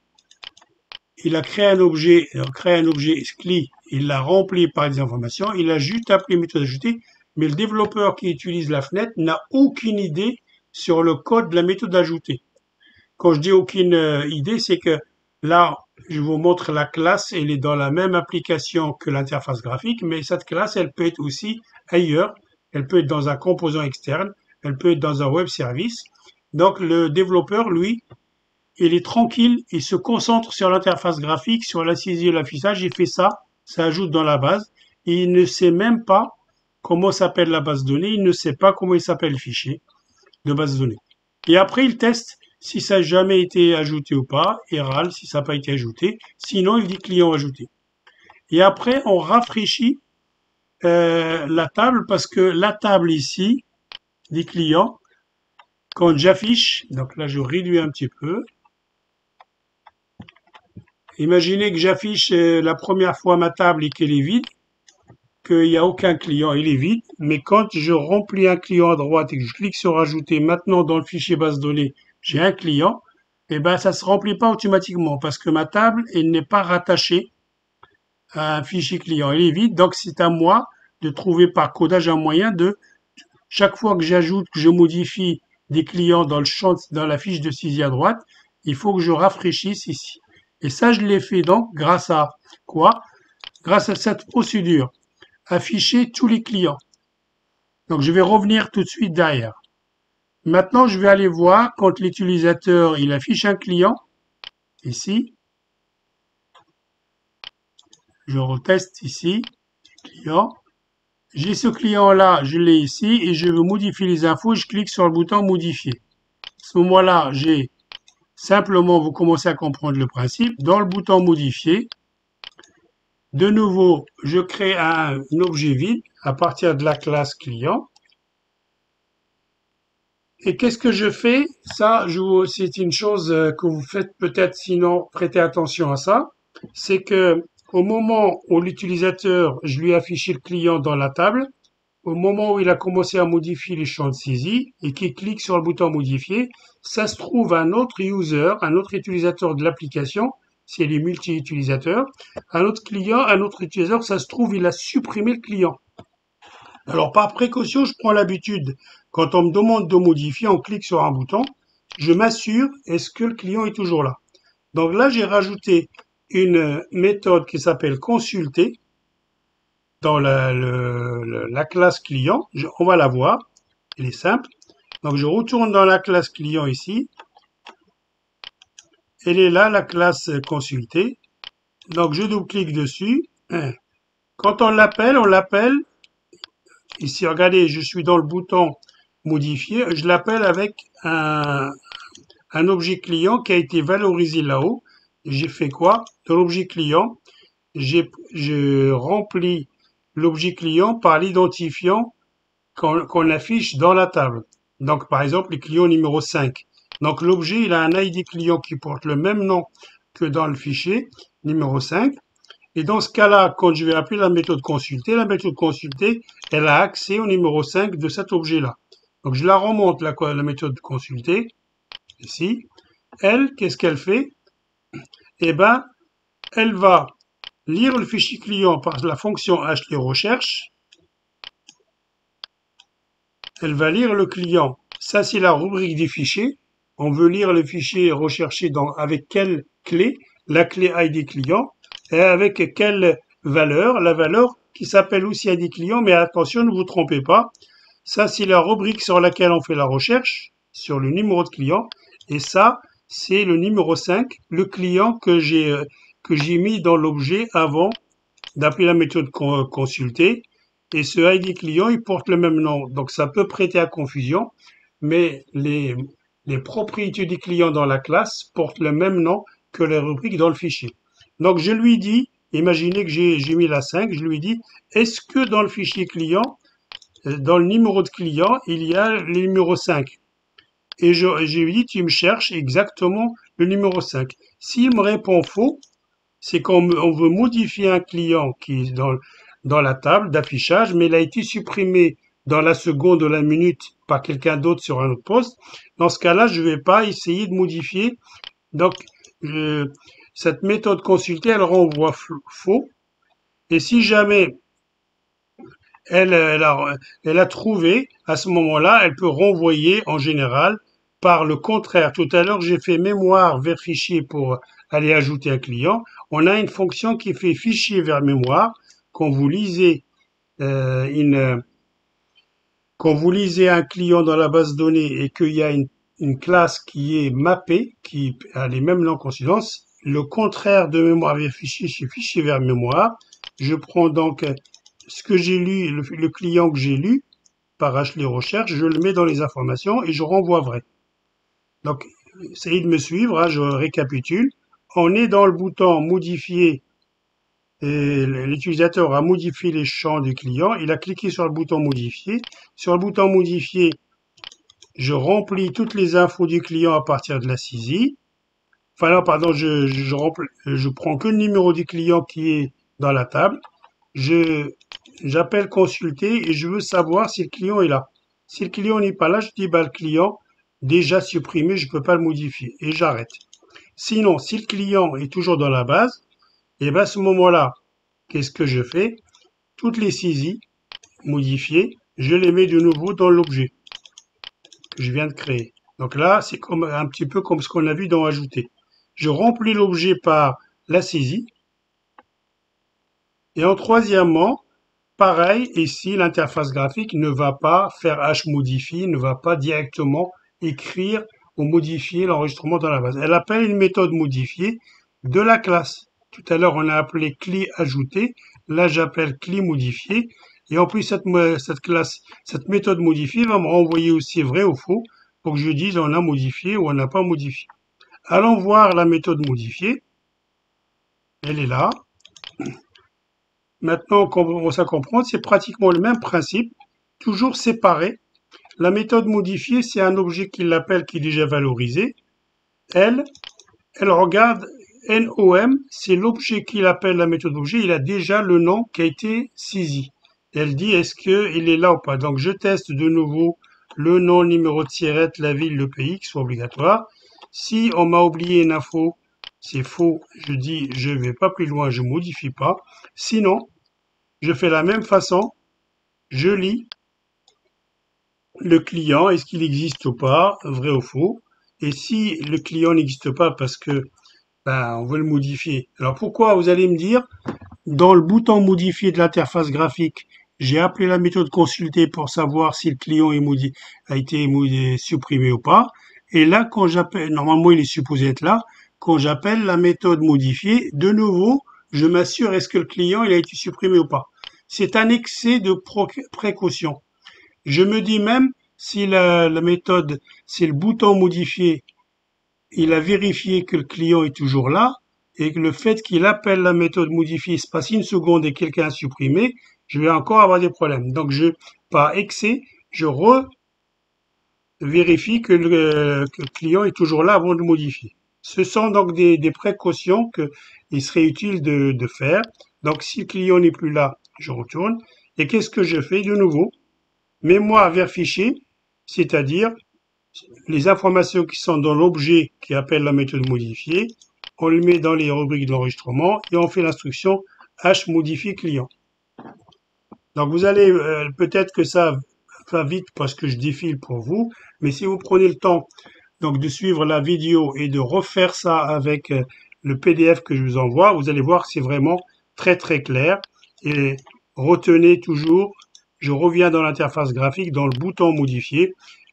il a créé un objet CLI, il l'a rempli par des informations, il a juste appelé méthode ajoutée, mais le développeur qui utilise la fenêtre n'a aucune idée sur le code de la méthode ajoutée. Quand je dis aucune idée, c'est que là, je vous montre la classe, elle est dans la même application que l'interface graphique, mais cette classe, elle peut être aussi ailleurs, elle peut être dans un composant externe, elle peut être dans un web service. Donc le développeur, lui, il est tranquille, il se concentre sur l'interface graphique, sur la saisie et l'affichage, il fait ça, ça ajoute dans la base. Il ne sait même pas comment s'appelle la base de données, il ne sait pas comment il s'appelle le fichier de base de données. Et après, il teste si ça n'a jamais été ajouté ou pas, et râle si ça n'a pas été ajouté. Sinon, il dit client ajouté. Et après, on rafraîchit la table parce que la table ici, des clients, quand j'affiche, donc là je réduis un petit peu, imaginez que j'affiche la première fois ma table et qu'elle est vide, qu'il n'y a aucun client, il est vide, mais quand je remplis un client à droite et que je clique sur ajouter, maintenant dans le fichier base données, j'ai un client, et ben ça se remplit pas automatiquement parce que ma table, elle n'est pas rattachée à un fichier client, elle est vide, donc c'est à moi de trouver par codage un moyen de, chaque fois que j'ajoute, que je modifie des clients dans le champ, dans la fiche de saisie à droite, il faut que je rafraîchisse ici. Et ça, je l'ai fait donc grâce à quoi? Grâce à cette procédure. Afficher tous les clients. Donc, je vais revenir tout de suite derrière. Maintenant, je vais aller voir quand l'utilisateur, il affiche un client. Ici. Je reteste ici. Client. J'ai ce client-là, je l'ai ici et je veux modifier les infos. Je clique sur le bouton modifier. À ce moment-là, j'ai simplement, vous commencez à comprendre le principe. Dans le bouton modifier, de nouveau, je crée un objet vide à partir de la classe client. Et qu'est-ce que je fais? Ça, c'est une chose que vous faites peut-être, sinon prêtez attention à ça. C'est que au moment où l'utilisateur, je lui ai affiché le client dans la table, au moment où il a commencé à modifier les champs de saisie et qu'il clique sur le bouton modifier, ça se trouve un autre user, un autre utilisateur de l'application si elle est multi-utilisateur. Un autre client, un autre utilisateur, ça se trouve, il a supprimé le client. Alors, par précaution, je prends l'habitude, quand on me demande de modifier, on clique sur un bouton, je m'assure, est-ce que le client est toujours là? Donc là, j'ai rajouté une méthode qui s'appelle consulter dans la classe client. On va la voir, elle est simple. Donc je retourne dans la classe client ici. Elle est là, la classe consulter. Donc je double-clique dessus. Quand on l'appelle ici, regardez, je suis dans le bouton modifier, je l'appelle avec un objet client qui a été valorisé là-haut. J'ai fait quoi? Dans l'objet client, je remplis l'objet client par l'identifiant qu'on affiche dans la table. Donc, par exemple, le client numéro 5. Donc, l'objet, il a un ID client qui porte le même nom que dans le fichier numéro 5. Et dans ce cas-là, quand je vais appeler la méthode consulter, elle a accès au numéro 5 de cet objet-là. Donc, je la remonte, la méthode consulter, ici. Elle, qu'est-ce qu'elle fait? Eh ben, elle va lire le fichier client par la fonction htrecherche. Elle va lire le client. Ça, c'est la rubrique des fichiers. On veut lire le fichier recherché avec quelle clé? La clé ID client. Et avec quelle valeur? La valeur qui s'appelle aussi ID client, mais attention, ne vous trompez pas. Ça, c'est la rubrique sur laquelle on fait la recherche, sur le numéro de client. Et ça, c'est le numéro 5, le client que j'ai mis dans l'objet avant d'appeler la méthode consulter. Et ce ID client, il porte le même nom. Donc, ça peut prêter à confusion, mais les propriétés du client dans la classe portent le même nom que les rubriques dans le fichier. Donc, je lui dis, imaginez que j'ai mis la 5, je lui dis, est-ce que dans le fichier client, dans le numéro de client, il y a le numéro 5? Et je lui dis, tu me cherches exactement le numéro 5. S'il me répond faux, c'est qu'on veut modifier un client qui est dans la table d'affichage, mais il a été supprimé dans la seconde ou la minute par quelqu'un d'autre sur un autre poste. Dans ce cas-là, je ne vais pas essayer de modifier. Donc, cette méthode consulter, elle renvoie faux. Et si jamais elle a trouvé, à ce moment-là, elle peut renvoyer en général par le contraire. Tout à l'heure, j'ai fait mémoire vers fichier pour aller ajouter un client. On a une fonction qui fait fichier vers mémoire. Quand vous lisez quand vous lisez un client dans la base de données et qu'il y a une classe qui est mappée, qui a les mêmes noms coïncidence, le contraire de mémoire vers fichier, c'est fichier vers mémoire. Je prends donc ce que j'ai lu, le client que j'ai lu par htrecherche, je le mets dans les informations et je renvoie vrai. Donc, essayez de me suivre, hein, je récapitule. On est dans le bouton modifier et l'utilisateur a modifié les champs du client. Il a cliqué sur le bouton modifier. Sur le bouton modifier, je remplis toutes les infos du client à partir de la CISI. Enfin non, pardon, je prends que le numéro du client qui est dans la table. J'appelle consulter et je veux savoir si le client est là. Si le client n'est pas là, je dis bah le client déjà supprimé, je peux pas le modifier et j'arrête. Sinon, si le client est toujours dans la base, et bien à ce moment-là, qu'est-ce que je fais? Toutes les saisies modifiées, je les mets de nouveau dans l'objet que je viens de créer. Donc là, c'est comme un petit peu comme ce qu'on a vu dans ajouter. Je remplis l'objet par la saisie. Et en troisièmement, pareil, ici, l'interface graphique ne va pas faire hmodify, ne va pas directement écrire ou modifier l'enregistrement dans la base. Elle appelle une méthode modifiée de la classe. Tout à l'heure, on a appelé clé ajouter. Là, j'appelle clé modifiée. Et en plus, cette méthode modifiée va me renvoyer aussi vrai ou faux pour que je dise on a modifié ou on n'a pas modifié. Allons voir la méthode modifiée. Elle est là. Maintenant qu'on commence à comprendre, c'est pratiquement le même principe, toujours séparé. La méthode modifiée, c'est un objet qui l'appelle, qui est déjà valorisé. Elle regarde NOM, c'est l'objet qu'il appelle la méthode objet, il a déjà le nom qui a été saisi. Elle dit est-ce qu'il est là ou pas. Donc je teste de nouveau le nom, le numéro de tirette, la ville, le pays qui soit obligatoire. Si on m'a oublié une info, C'est faux. Je dis, je vais pas plus loin, je modifie pas. Sinon, je fais la même façon. Je lis le client, est-ce qu'il existe ou pas, vrai ou faux. Et si le client n'existe pas parce que ben, on veut le modifier. Alors pourquoi vous allez me dire, dans le bouton modifier de l'interface graphique, j'ai appelé la méthode consulter pour savoir si le client a été supprimé ou pas. Et là, quand j'appelle, normalement il est supposé être là, quand j'appelle la méthode modifier, de nouveau, je m'assure est-ce que le client il a été supprimé ou pas. C'est un excès de précaution. Je me dis même si la méthode, si le bouton modifier, il a vérifié que le client est toujours là et que le fait qu'il appelle la méthode modifier, il se passe une seconde et quelqu'un a supprimé, je vais encore avoir des problèmes. Donc par excès, je vérifie que le client est toujours là avant de modifier. Ce sont donc des précautions qu'il serait utile de faire. Donc si le client n'est plus là, je retourne. Et qu'est-ce que je fais de nouveau? Mémoire vers fichier, c'est-à-dire les informations qui sont dans l'objet qui appelle la méthode modifier, on le met dans les rubriques de l'enregistrement et on fait l'instruction h modifie client. Donc vous allez, peut-être que ça va vite parce que je défile pour vous, mais si vous prenez le temps donc de suivre la vidéo et de refaire ça avec le PDF que je vous envoie, vous allez voir que c'est vraiment très très clair. Et retenez toujours, je reviens dans l'interface graphique, dans le bouton modifier,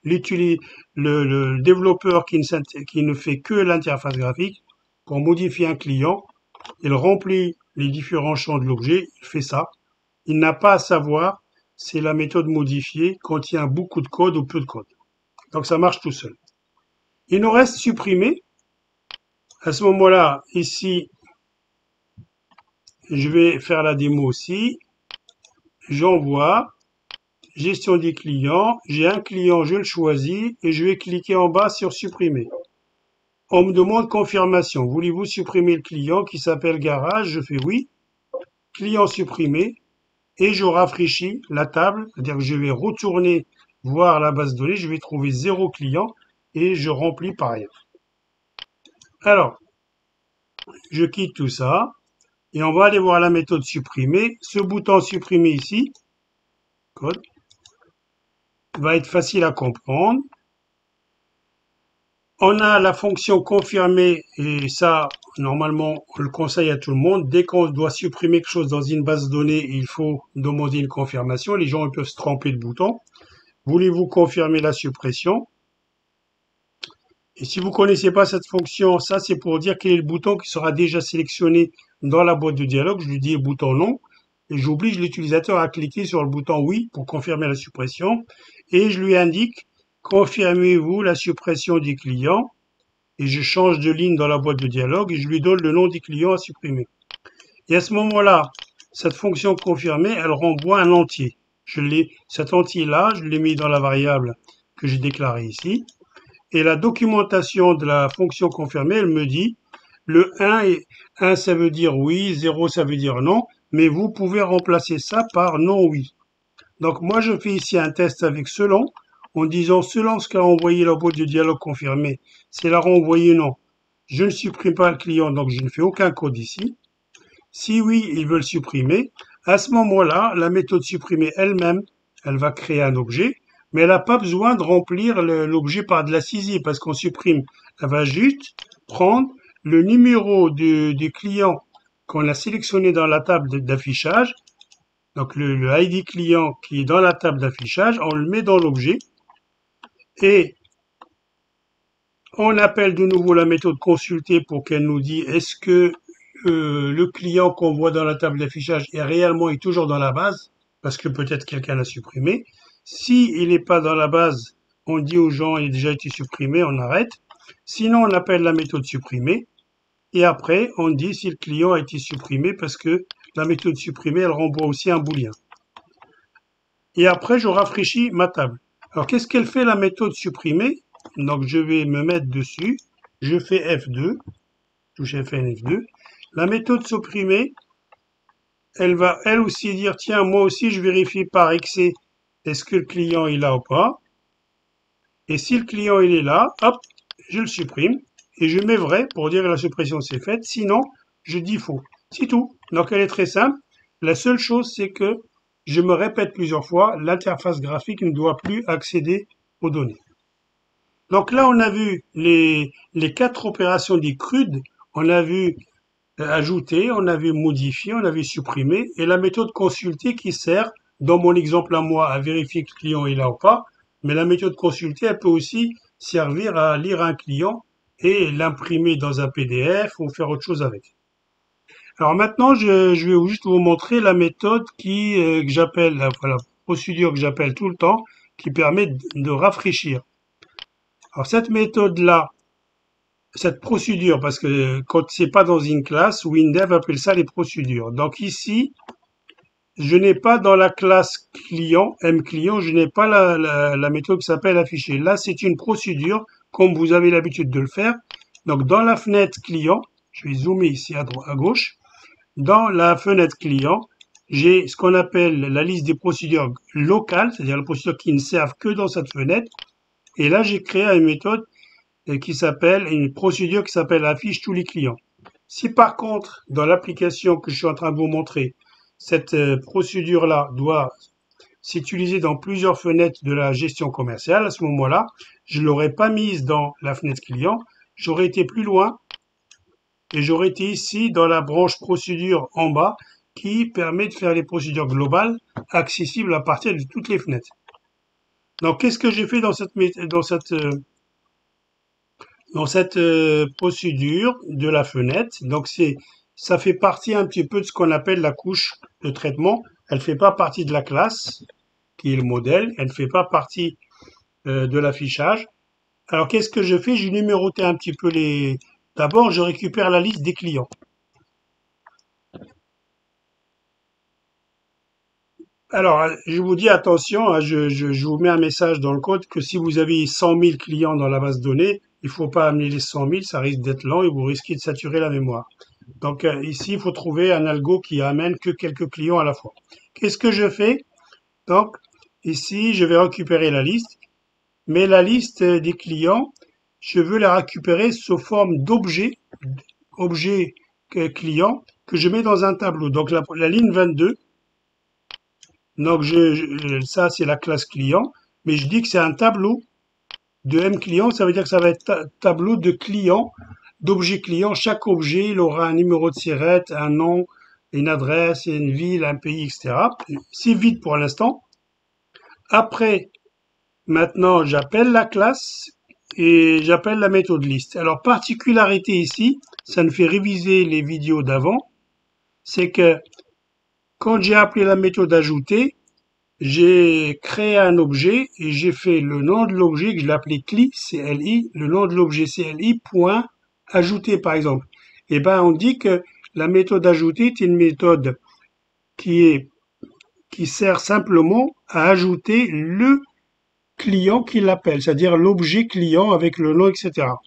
le développeur qui ne fait que l'interface graphique, pour modifier un client, il remplit les différents champs de l'objet, il fait ça. Il n'a pas à savoir si la méthode modifiée contient beaucoup de code ou peu de code. Donc ça marche tout seul. Il nous reste supprimer. À ce moment-là, ici, je vais faire la démo aussi. J'envoie. Gestion des clients. J'ai un client, je le choisis et je vais cliquer en bas sur supprimer. On me demande confirmation. Voulez-vous supprimer le client qui s'appelle Garage? Je fais oui. Client supprimé. Et je rafraîchis la table. C'est-à-dire que je vais retourner voir la base de données. Je vais trouver 0 client et je remplis par ailleurs. Alors, je quitte tout ça. Et on va aller voir la méthode supprimer. Ce bouton supprimer ici, code, va être facile à comprendre. On a la fonction confirmer, et ça, normalement, on le conseille à tout le monde. Dès qu'on doit supprimer quelque chose dans une base de données, il faut demander une confirmation. Les gens peuvent se tromper de bouton. Voulez-vous confirmer la suppression? Et si vous connaissez pas cette fonction, ça c'est pour dire quel est le bouton qui sera déjà sélectionné dans la boîte de dialogue. Je lui dis bouton non et j'oblige l'utilisateur à cliquer sur le bouton oui pour confirmer la suppression et je lui indique confirmez-vous la suppression du client et je change de ligne dans la boîte de dialogue et je lui donne le nom du client à supprimer. Et à ce moment-là, cette fonction confirmer, elle renvoie un entier. Cet entier-là, je l'ai mis dans la variable que j'ai déclarée ici. Et la documentation de la fonction confirmer, elle me dit, le 1 ça veut dire oui, 0 ça veut dire non, mais vous pouvez remplacer ça par non oui. Donc moi je fais ici un test avec selon, en disant selon ce qu'a envoyé la boîte de dialogue confirmé, c'est la renvoyer non. Je ne supprime pas le client, donc je ne fais aucun code ici. Si oui, ils veulent supprimer, à ce moment-là, la méthode supprimer elle-même, elle va créer un objet, mais elle n'a pas besoin de remplir l'objet par de la saisie parce qu'on supprime. Elle va juste prendre le numéro du client qu'on a sélectionné dans la table d'affichage, donc le ID client qui est dans la table d'affichage, on le met dans l'objet et on appelle de nouveau la méthode consulter pour qu'elle nous dise est-ce que le client qu'on voit dans la table d'affichage est toujours dans la base, parce que peut-être quelqu'un l'a supprimé. Si il n'est pas dans la base, on dit aux gens il a déjà été supprimé, on arrête. Sinon, on appelle la méthode supprimer. Et après, on dit si le client a été supprimé, parce que la méthode supprimer, elle renvoie aussi un booléen. Et après, je rafraîchis ma table. Alors, qu'est-ce qu'elle fait la méthode supprimer? Donc, je vais me mettre dessus. Je fais F2, touche Fn F2. La méthode supprimer, elle va elle aussi dire tiens, moi aussi je vérifie par excès est-ce que le client est là ou pas. Et si le client il est là, hop, je le supprime et je mets vrai pour dire que la suppression s'est faite. Sinon, je dis faux. C'est tout. Donc elle est très simple. La seule chose, c'est que je me répète plusieurs fois, l'interface graphique ne doit plus accéder aux données. Donc là, on a vu les quatre opérations des CRUD. On a vu ajouter, on a vu modifier, on a vu supprimer, et la méthode consulter qui sert, dans mon exemple à moi, à vérifier que le client est là ou pas. Mais la méthode consulter, elle peut aussi servir à lire un client et l'imprimer dans un PDF ou faire autre chose avec. Alors maintenant, je vais juste vous montrer la méthode que j'appelle, la procédure que j'appelle tout le temps, qui permet de rafraîchir. Alors cette méthode-là, cette procédure, parce que quand c'est pas dans une classe, WinDev appelle ça les procédures. Donc ici, je n'ai pas dans la classe client, mClient, je n'ai pas la méthode qui s'appelle afficher. Là, c'est une procédure, comme vous avez l'habitude de le faire. Donc dans la fenêtre client, je vais zoomer ici à gauche, dans la fenêtre client, j'ai ce qu'on appelle la liste des procédures locales, c'est-à-dire les procédures qui ne servent que dans cette fenêtre. Et là, j'ai créé une méthode qui s'appelle, une procédure qui s'appelle affiche tous les clients. Si par contre, dans l'application que je suis en train de vous montrer, cette procédure-là doit s'utiliser dans plusieurs fenêtres de la gestion commerciale, à ce moment-là, je l'aurais pas mise dans la fenêtre client, j'aurais été plus loin et j'aurais été ici dans la branche procédure en bas qui permet de faire les procédures globales accessibles à partir de toutes les fenêtres. Donc, qu'est-ce que j'ai fait dans cette procédure de la fenêtre? Donc, ça fait partie un petit peu de ce qu'on appelle la couche de traitement. Elle fait pas partie de la classe, qui est le modèle. Elle ne fait pas partie de l'affichage. Alors, qu'est-ce que je fais? J'ai numéroté un petit peu les... D'abord, je récupère la liste des clients. Alors, je vous dis attention, hein, je vous mets un message dans le code que si vous avez 100 000 clients dans la base de données, il faut pas amener les 100 000, ça risque d'être lent et vous risquez de saturer la mémoire. Donc ici, il faut trouver un algo qui amène que quelques clients à la fois. Qu'est-ce que je fais? Donc ici, je vais récupérer la liste, mais la liste des clients, je veux la récupérer sous forme d'objet, objet client, que je mets dans un tableau. Donc la ligne 22, donc ça c'est la classe client, mais je dis que c'est un tableau de mClient, ça veut dire que ça va être tableau de clients, d'objets clients. Chaque objet, il aura un numéro de SIRET, un nom, une adresse, une ville, un pays, etc. C'est vide pour l'instant. Après, maintenant, j'appelle la classe et j'appelle la méthode liste. Alors, particularité ici, ça me fait réviser les vidéos d'avant, c'est que quand j'ai appelé la méthode ajouter, j'ai créé un objet et j'ai fait le nom de l'objet que je l'appelais CLI, CLI, le nom de l'objet CLI, point, ajouter par exemple. Et ben, on dit que la méthode ajouter est une méthode qui sert simplement à ajouter le client qui l'appelle, c'est-à-dire l'objet client avec le nom, etc.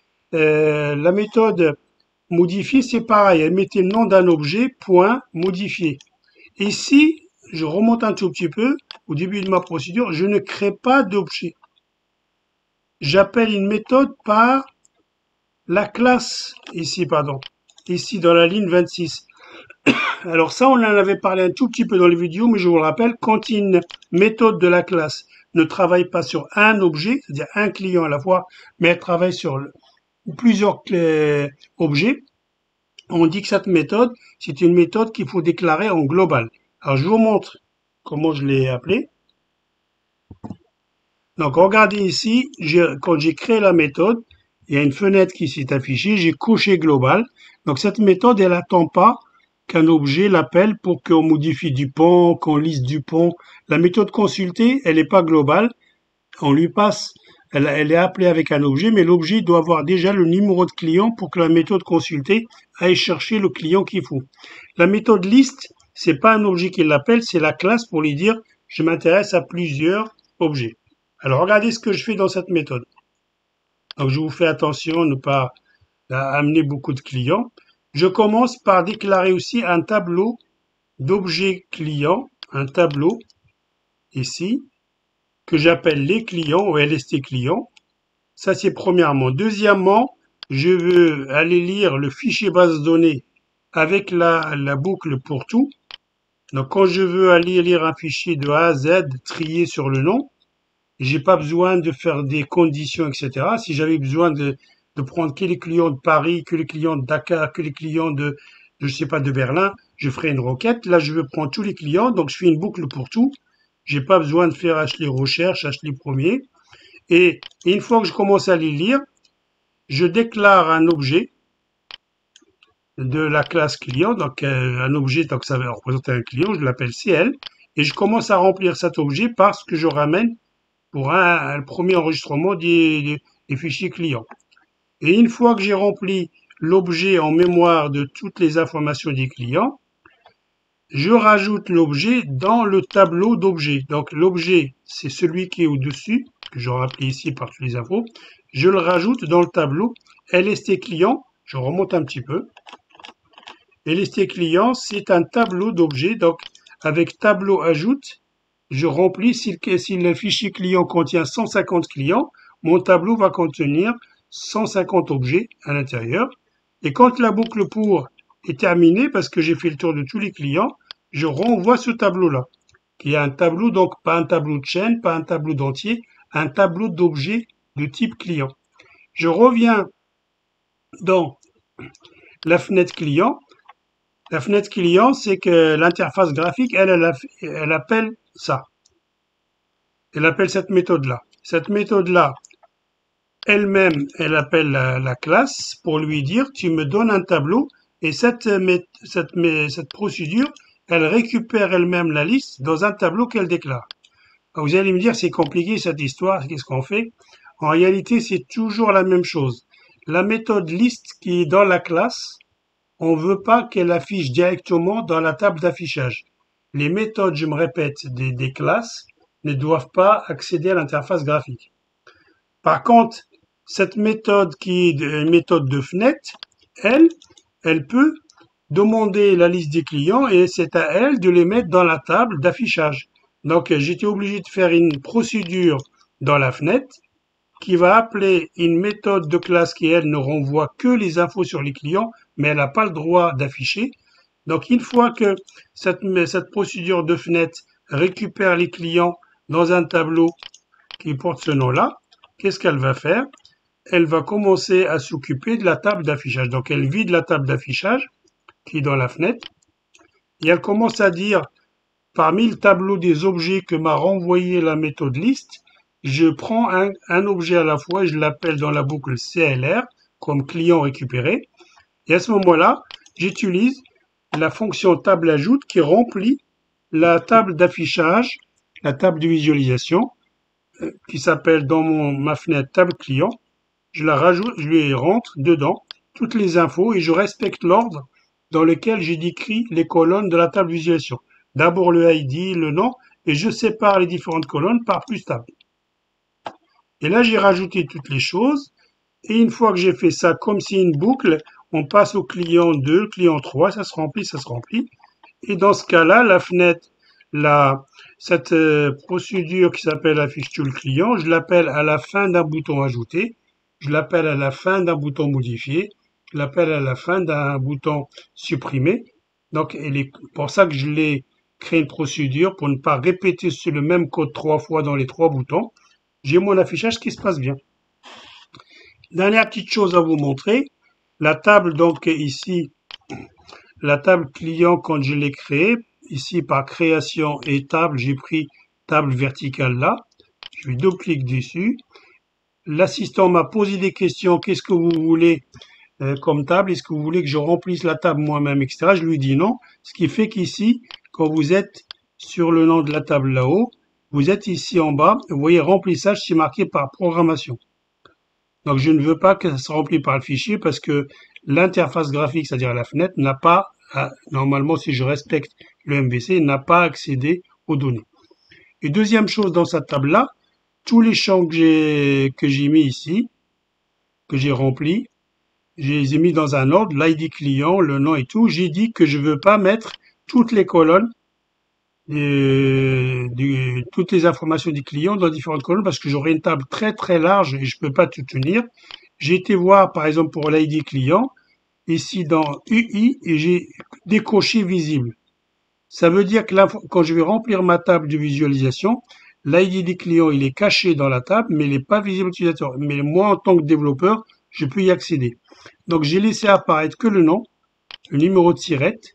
La méthode modifier, c'est pareil. Elle mettait le nom d'un objet, point, modifier. Et si je remonte un tout petit peu, au début de ma procédure, je ne crée pas d'objet. J'appelle une méthode par la classe, ici, pardon, ici dans la ligne 26. Alors ça, on en avait parlé un tout petit peu dans les vidéos, mais je vous le rappelle, quand une méthode de la classe ne travaille pas sur un objet, c'est-à-dire un client à la fois, mais elle travaille sur plusieurs objets, on dit que cette méthode, c'est une méthode qu'il faut déclarer en global. Alors je vous montre comment je l'ai appelé. Donc regardez ici, quand j'ai créé la méthode, il y a une fenêtre qui s'est affichée, j'ai coché global. Donc cette méthode, elle n'attend pas qu'un objet l'appelle pour qu'on modifie du pont, qu'on liste du pont. La méthode consulter, elle n'est pas globale. On lui passe, elle est appelée avec un objet, mais l'objet doit avoir déjà le numéro de client pour que la méthode consulter aille chercher le client qu'il faut. La méthode liste, c'est pas un objet qui l'appelle, c'est la classe pour lui dire je m'intéresse à plusieurs objets. Alors regardez ce que je fais dans cette méthode. Donc je vous fais attention à ne pas amener beaucoup de clients. Je commence par déclarer aussi un tableau d'objets clients, un tableau ici, que j'appelle les clients ou LST clients. Ça c'est premièrement. Deuxièmement, je veux aller lire le fichier base de données avec la boucle pour tout. Donc quand je veux aller lire un fichier de A à Z trié sur le nom, j'ai pas besoin de faire des conditions, etc. Si j'avais besoin de prendre que les clients de Paris, que les clients de Dakar, que les clients je sais pas, de Berlin, je ferai une requête. Là, je veux prendre tous les clients, donc je fais une boucle pour tout. J'ai pas besoin de faire Ashley recherche, Ashley premier. Et une fois que je commence à les lire, je déclare un objet de la classe client, donc un objet, donc ça va représenter un client, je l'appelle CL, et je commence à remplir cet objet parce que je ramène pour un premier enregistrement des fichiers clients. Et une fois que j'ai rempli l'objet en mémoire de toutes les informations des clients, je rajoute l'objet dans le tableau d'objets. Donc l'objet, c'est celui qui est au-dessus, que je remplis ici par toutes les infos. Je le rajoute dans le tableau LST client. Je remonte un petit peu. LST client, c'est un tableau d'objets. Donc avec tableau ajoute, je remplis, si le fichier client contient 150 clients, mon tableau va contenir 150 objets à l'intérieur. Et quand la boucle pour est terminée, parce que j'ai fait le tour de tous les clients, je renvoie ce tableau-là, qui est un tableau, donc pas un tableau de chaîne, pas un tableau d'entier, un tableau d'objets de type client. Je reviens dans la fenêtre client. La fenêtre client, c'est que l'interface graphique, elle appelle ça. Elle appelle cette méthode-là. Cette méthode-là, elle-même, elle appelle la classe pour lui dire, tu me donnes un tableau, et cette procédure, elle récupère elle-même la liste dans un tableau qu'elle déclare. Vous allez me dire, c'est compliqué cette histoire, qu'est-ce qu'on fait? En réalité, c'est toujours la même chose. La méthode liste qui est dans la classe, on ne veut pas qu'elle affiche directement dans la table d'affichage. Les méthodes, je me répète, des classes ne doivent pas accéder à l'interface graphique. Par contre, cette méthode qui est une méthode de fenêtre, elle peut demander la liste des clients et c'est à elle de les mettre dans la table d'affichage. Donc, j'étais obligé de faire une procédure dans la fenêtre qui va appeler une méthode de classe qui, elle, ne renvoie que les infos sur les clients, mais elle n'a pas le droit d'afficher. Donc, une fois que cette procédure de fenêtre récupère les clients dans un tableau qui porte ce nom-là, qu'est-ce qu'elle va faire? Elle va commencer à s'occuper de la table d'affichage. Donc, elle vide la table d'affichage qui est dans la fenêtre et elle commence à dire, parmi le tableau des objets que m'a renvoyé la méthode list, je prends un objet à la fois et je l'appelle dans la boucle CLR comme client récupéré. Et à ce moment-là, j'utilise la fonction table ajoute qui remplit la table d'affichage, la table de visualisation, qui s'appelle dans ma fenêtre table client. Je la rajoute, je lui rentre dedans toutes les infos et je respecte l'ordre dans lequel j'ai décrit les colonnes de la table de visualisation. D'abord le ID, le nom, et je sépare les différentes colonnes par plus table. Et là, j'ai rajouté toutes les choses. Et une fois que j'ai fait ça, comme c'est une boucle, on passe au client 2, client 3, ça se remplit, ça se remplit. Et dans ce cas-là, la fenêtre, cette procédure qui s'appelle affiche tout le client, je l'appelle à la fin d'un bouton ajouté, je l'appelle à la fin d'un bouton modifié, je l'appelle à la fin d'un bouton supprimé. Donc, c'est pour ça que je l'ai créé une procédure pour ne pas répéter le même code 3 fois dans les 3 boutons. J'ai mon affichage qui se passe bien. Dernière petite chose à vous montrer, la table donc ici, la table client quand je l'ai créée, ici par création et table, j'ai pris table verticale là, je vais double-clic dessus. L'assistant m'a posé des questions, qu'est-ce que vous voulez comme table, est-ce que vous voulez que je remplisse la table moi-même, etc. Je lui dis non, ce qui fait qu'ici, quand vous êtes sur le nom de la table là-haut, vous êtes ici en bas, vous voyez remplissage, c'est marqué par programmation. Donc je ne veux pas que ça se remplisse par le fichier parce que l'interface graphique, c'est-à-dire la fenêtre, n'a pas, normalement si je respecte le MVC, n'a pas accédé aux données. Et deuxième chose dans cette table-là, tous les champs que j'ai mis ici, que j'ai remplis, je les ai mis dans un ordre, l'ID client, le nom et tout. J'ai dit que je veux pas mettre toutes les colonnes, toutes les informations du client dans différentes colonnes parce que j'aurai une table très très large et je peux pas tout tenir. J'ai été voir, par exemple, pour l'ID client, ici dans UI, et j'ai décoché visible. Ça veut dire que là, quand je vais remplir ma table de visualisation, l'ID des clients, il est caché dans la table, mais il n'est pas visible aux utilisateurs. Mais moi, en tant que développeur, je peux y accéder. Donc, j'ai laissé apparaître que le nom, le numéro de SIRET,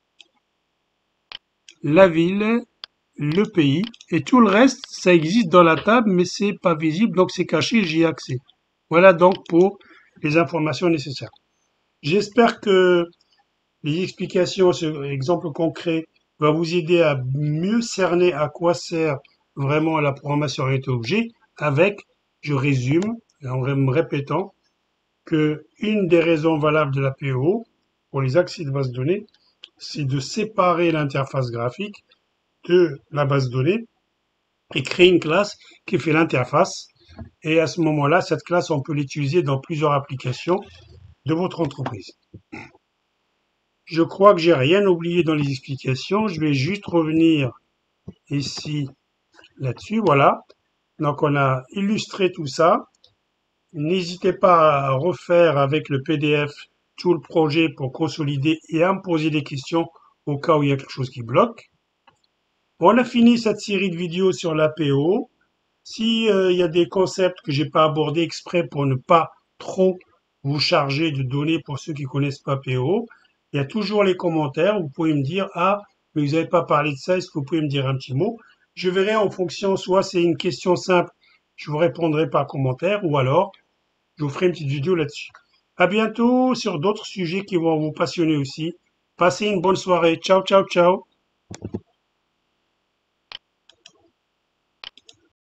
la ville, le pays, et tout le reste, ça existe dans la table, mais c'est pas visible, donc c'est caché, j'y ai accès. Voilà donc pour les informations nécessaires. J'espère que les explications, ce exemple concret, va vous aider à mieux cerner à quoi sert vraiment la programmation orientée objet avec, je résume, en me répétant, que une des raisons valables de la PO pour les accès de base de données, c'est de séparer l'interface graphique de la base de données et créer une classe qui fait l'interface. Et à ce moment-là, cette classe, on peut l'utiliser dans plusieurs applications de votre entreprise. Je crois que j'ai rien oublié dans les explications. Je vais juste revenir ici là-dessus. Voilà. Donc on a illustré tout ça. N'hésitez pas à refaire avec le PDF tout le projet pour consolider et à me poser des questions au cas où il y a quelque chose qui bloque. On a fini cette série de vidéos sur l'APO. Si il y a des concepts que j'ai pas abordés exprès pour ne pas trop vous charger de données pour ceux qui connaissent pas PO, il y a toujours les commentaires. Vous pouvez me dire, ah, mais vous n'avez pas parlé de ça, est-ce que vous pouvez me dire un petit mot? Je verrai en fonction, soit c'est une question simple, je vous répondrai par commentaire, ou alors je vous ferai une petite vidéo là-dessus. À bientôt sur d'autres sujets qui vont vous passionner aussi. Passez une bonne soirée. Ciao, ciao, ciao.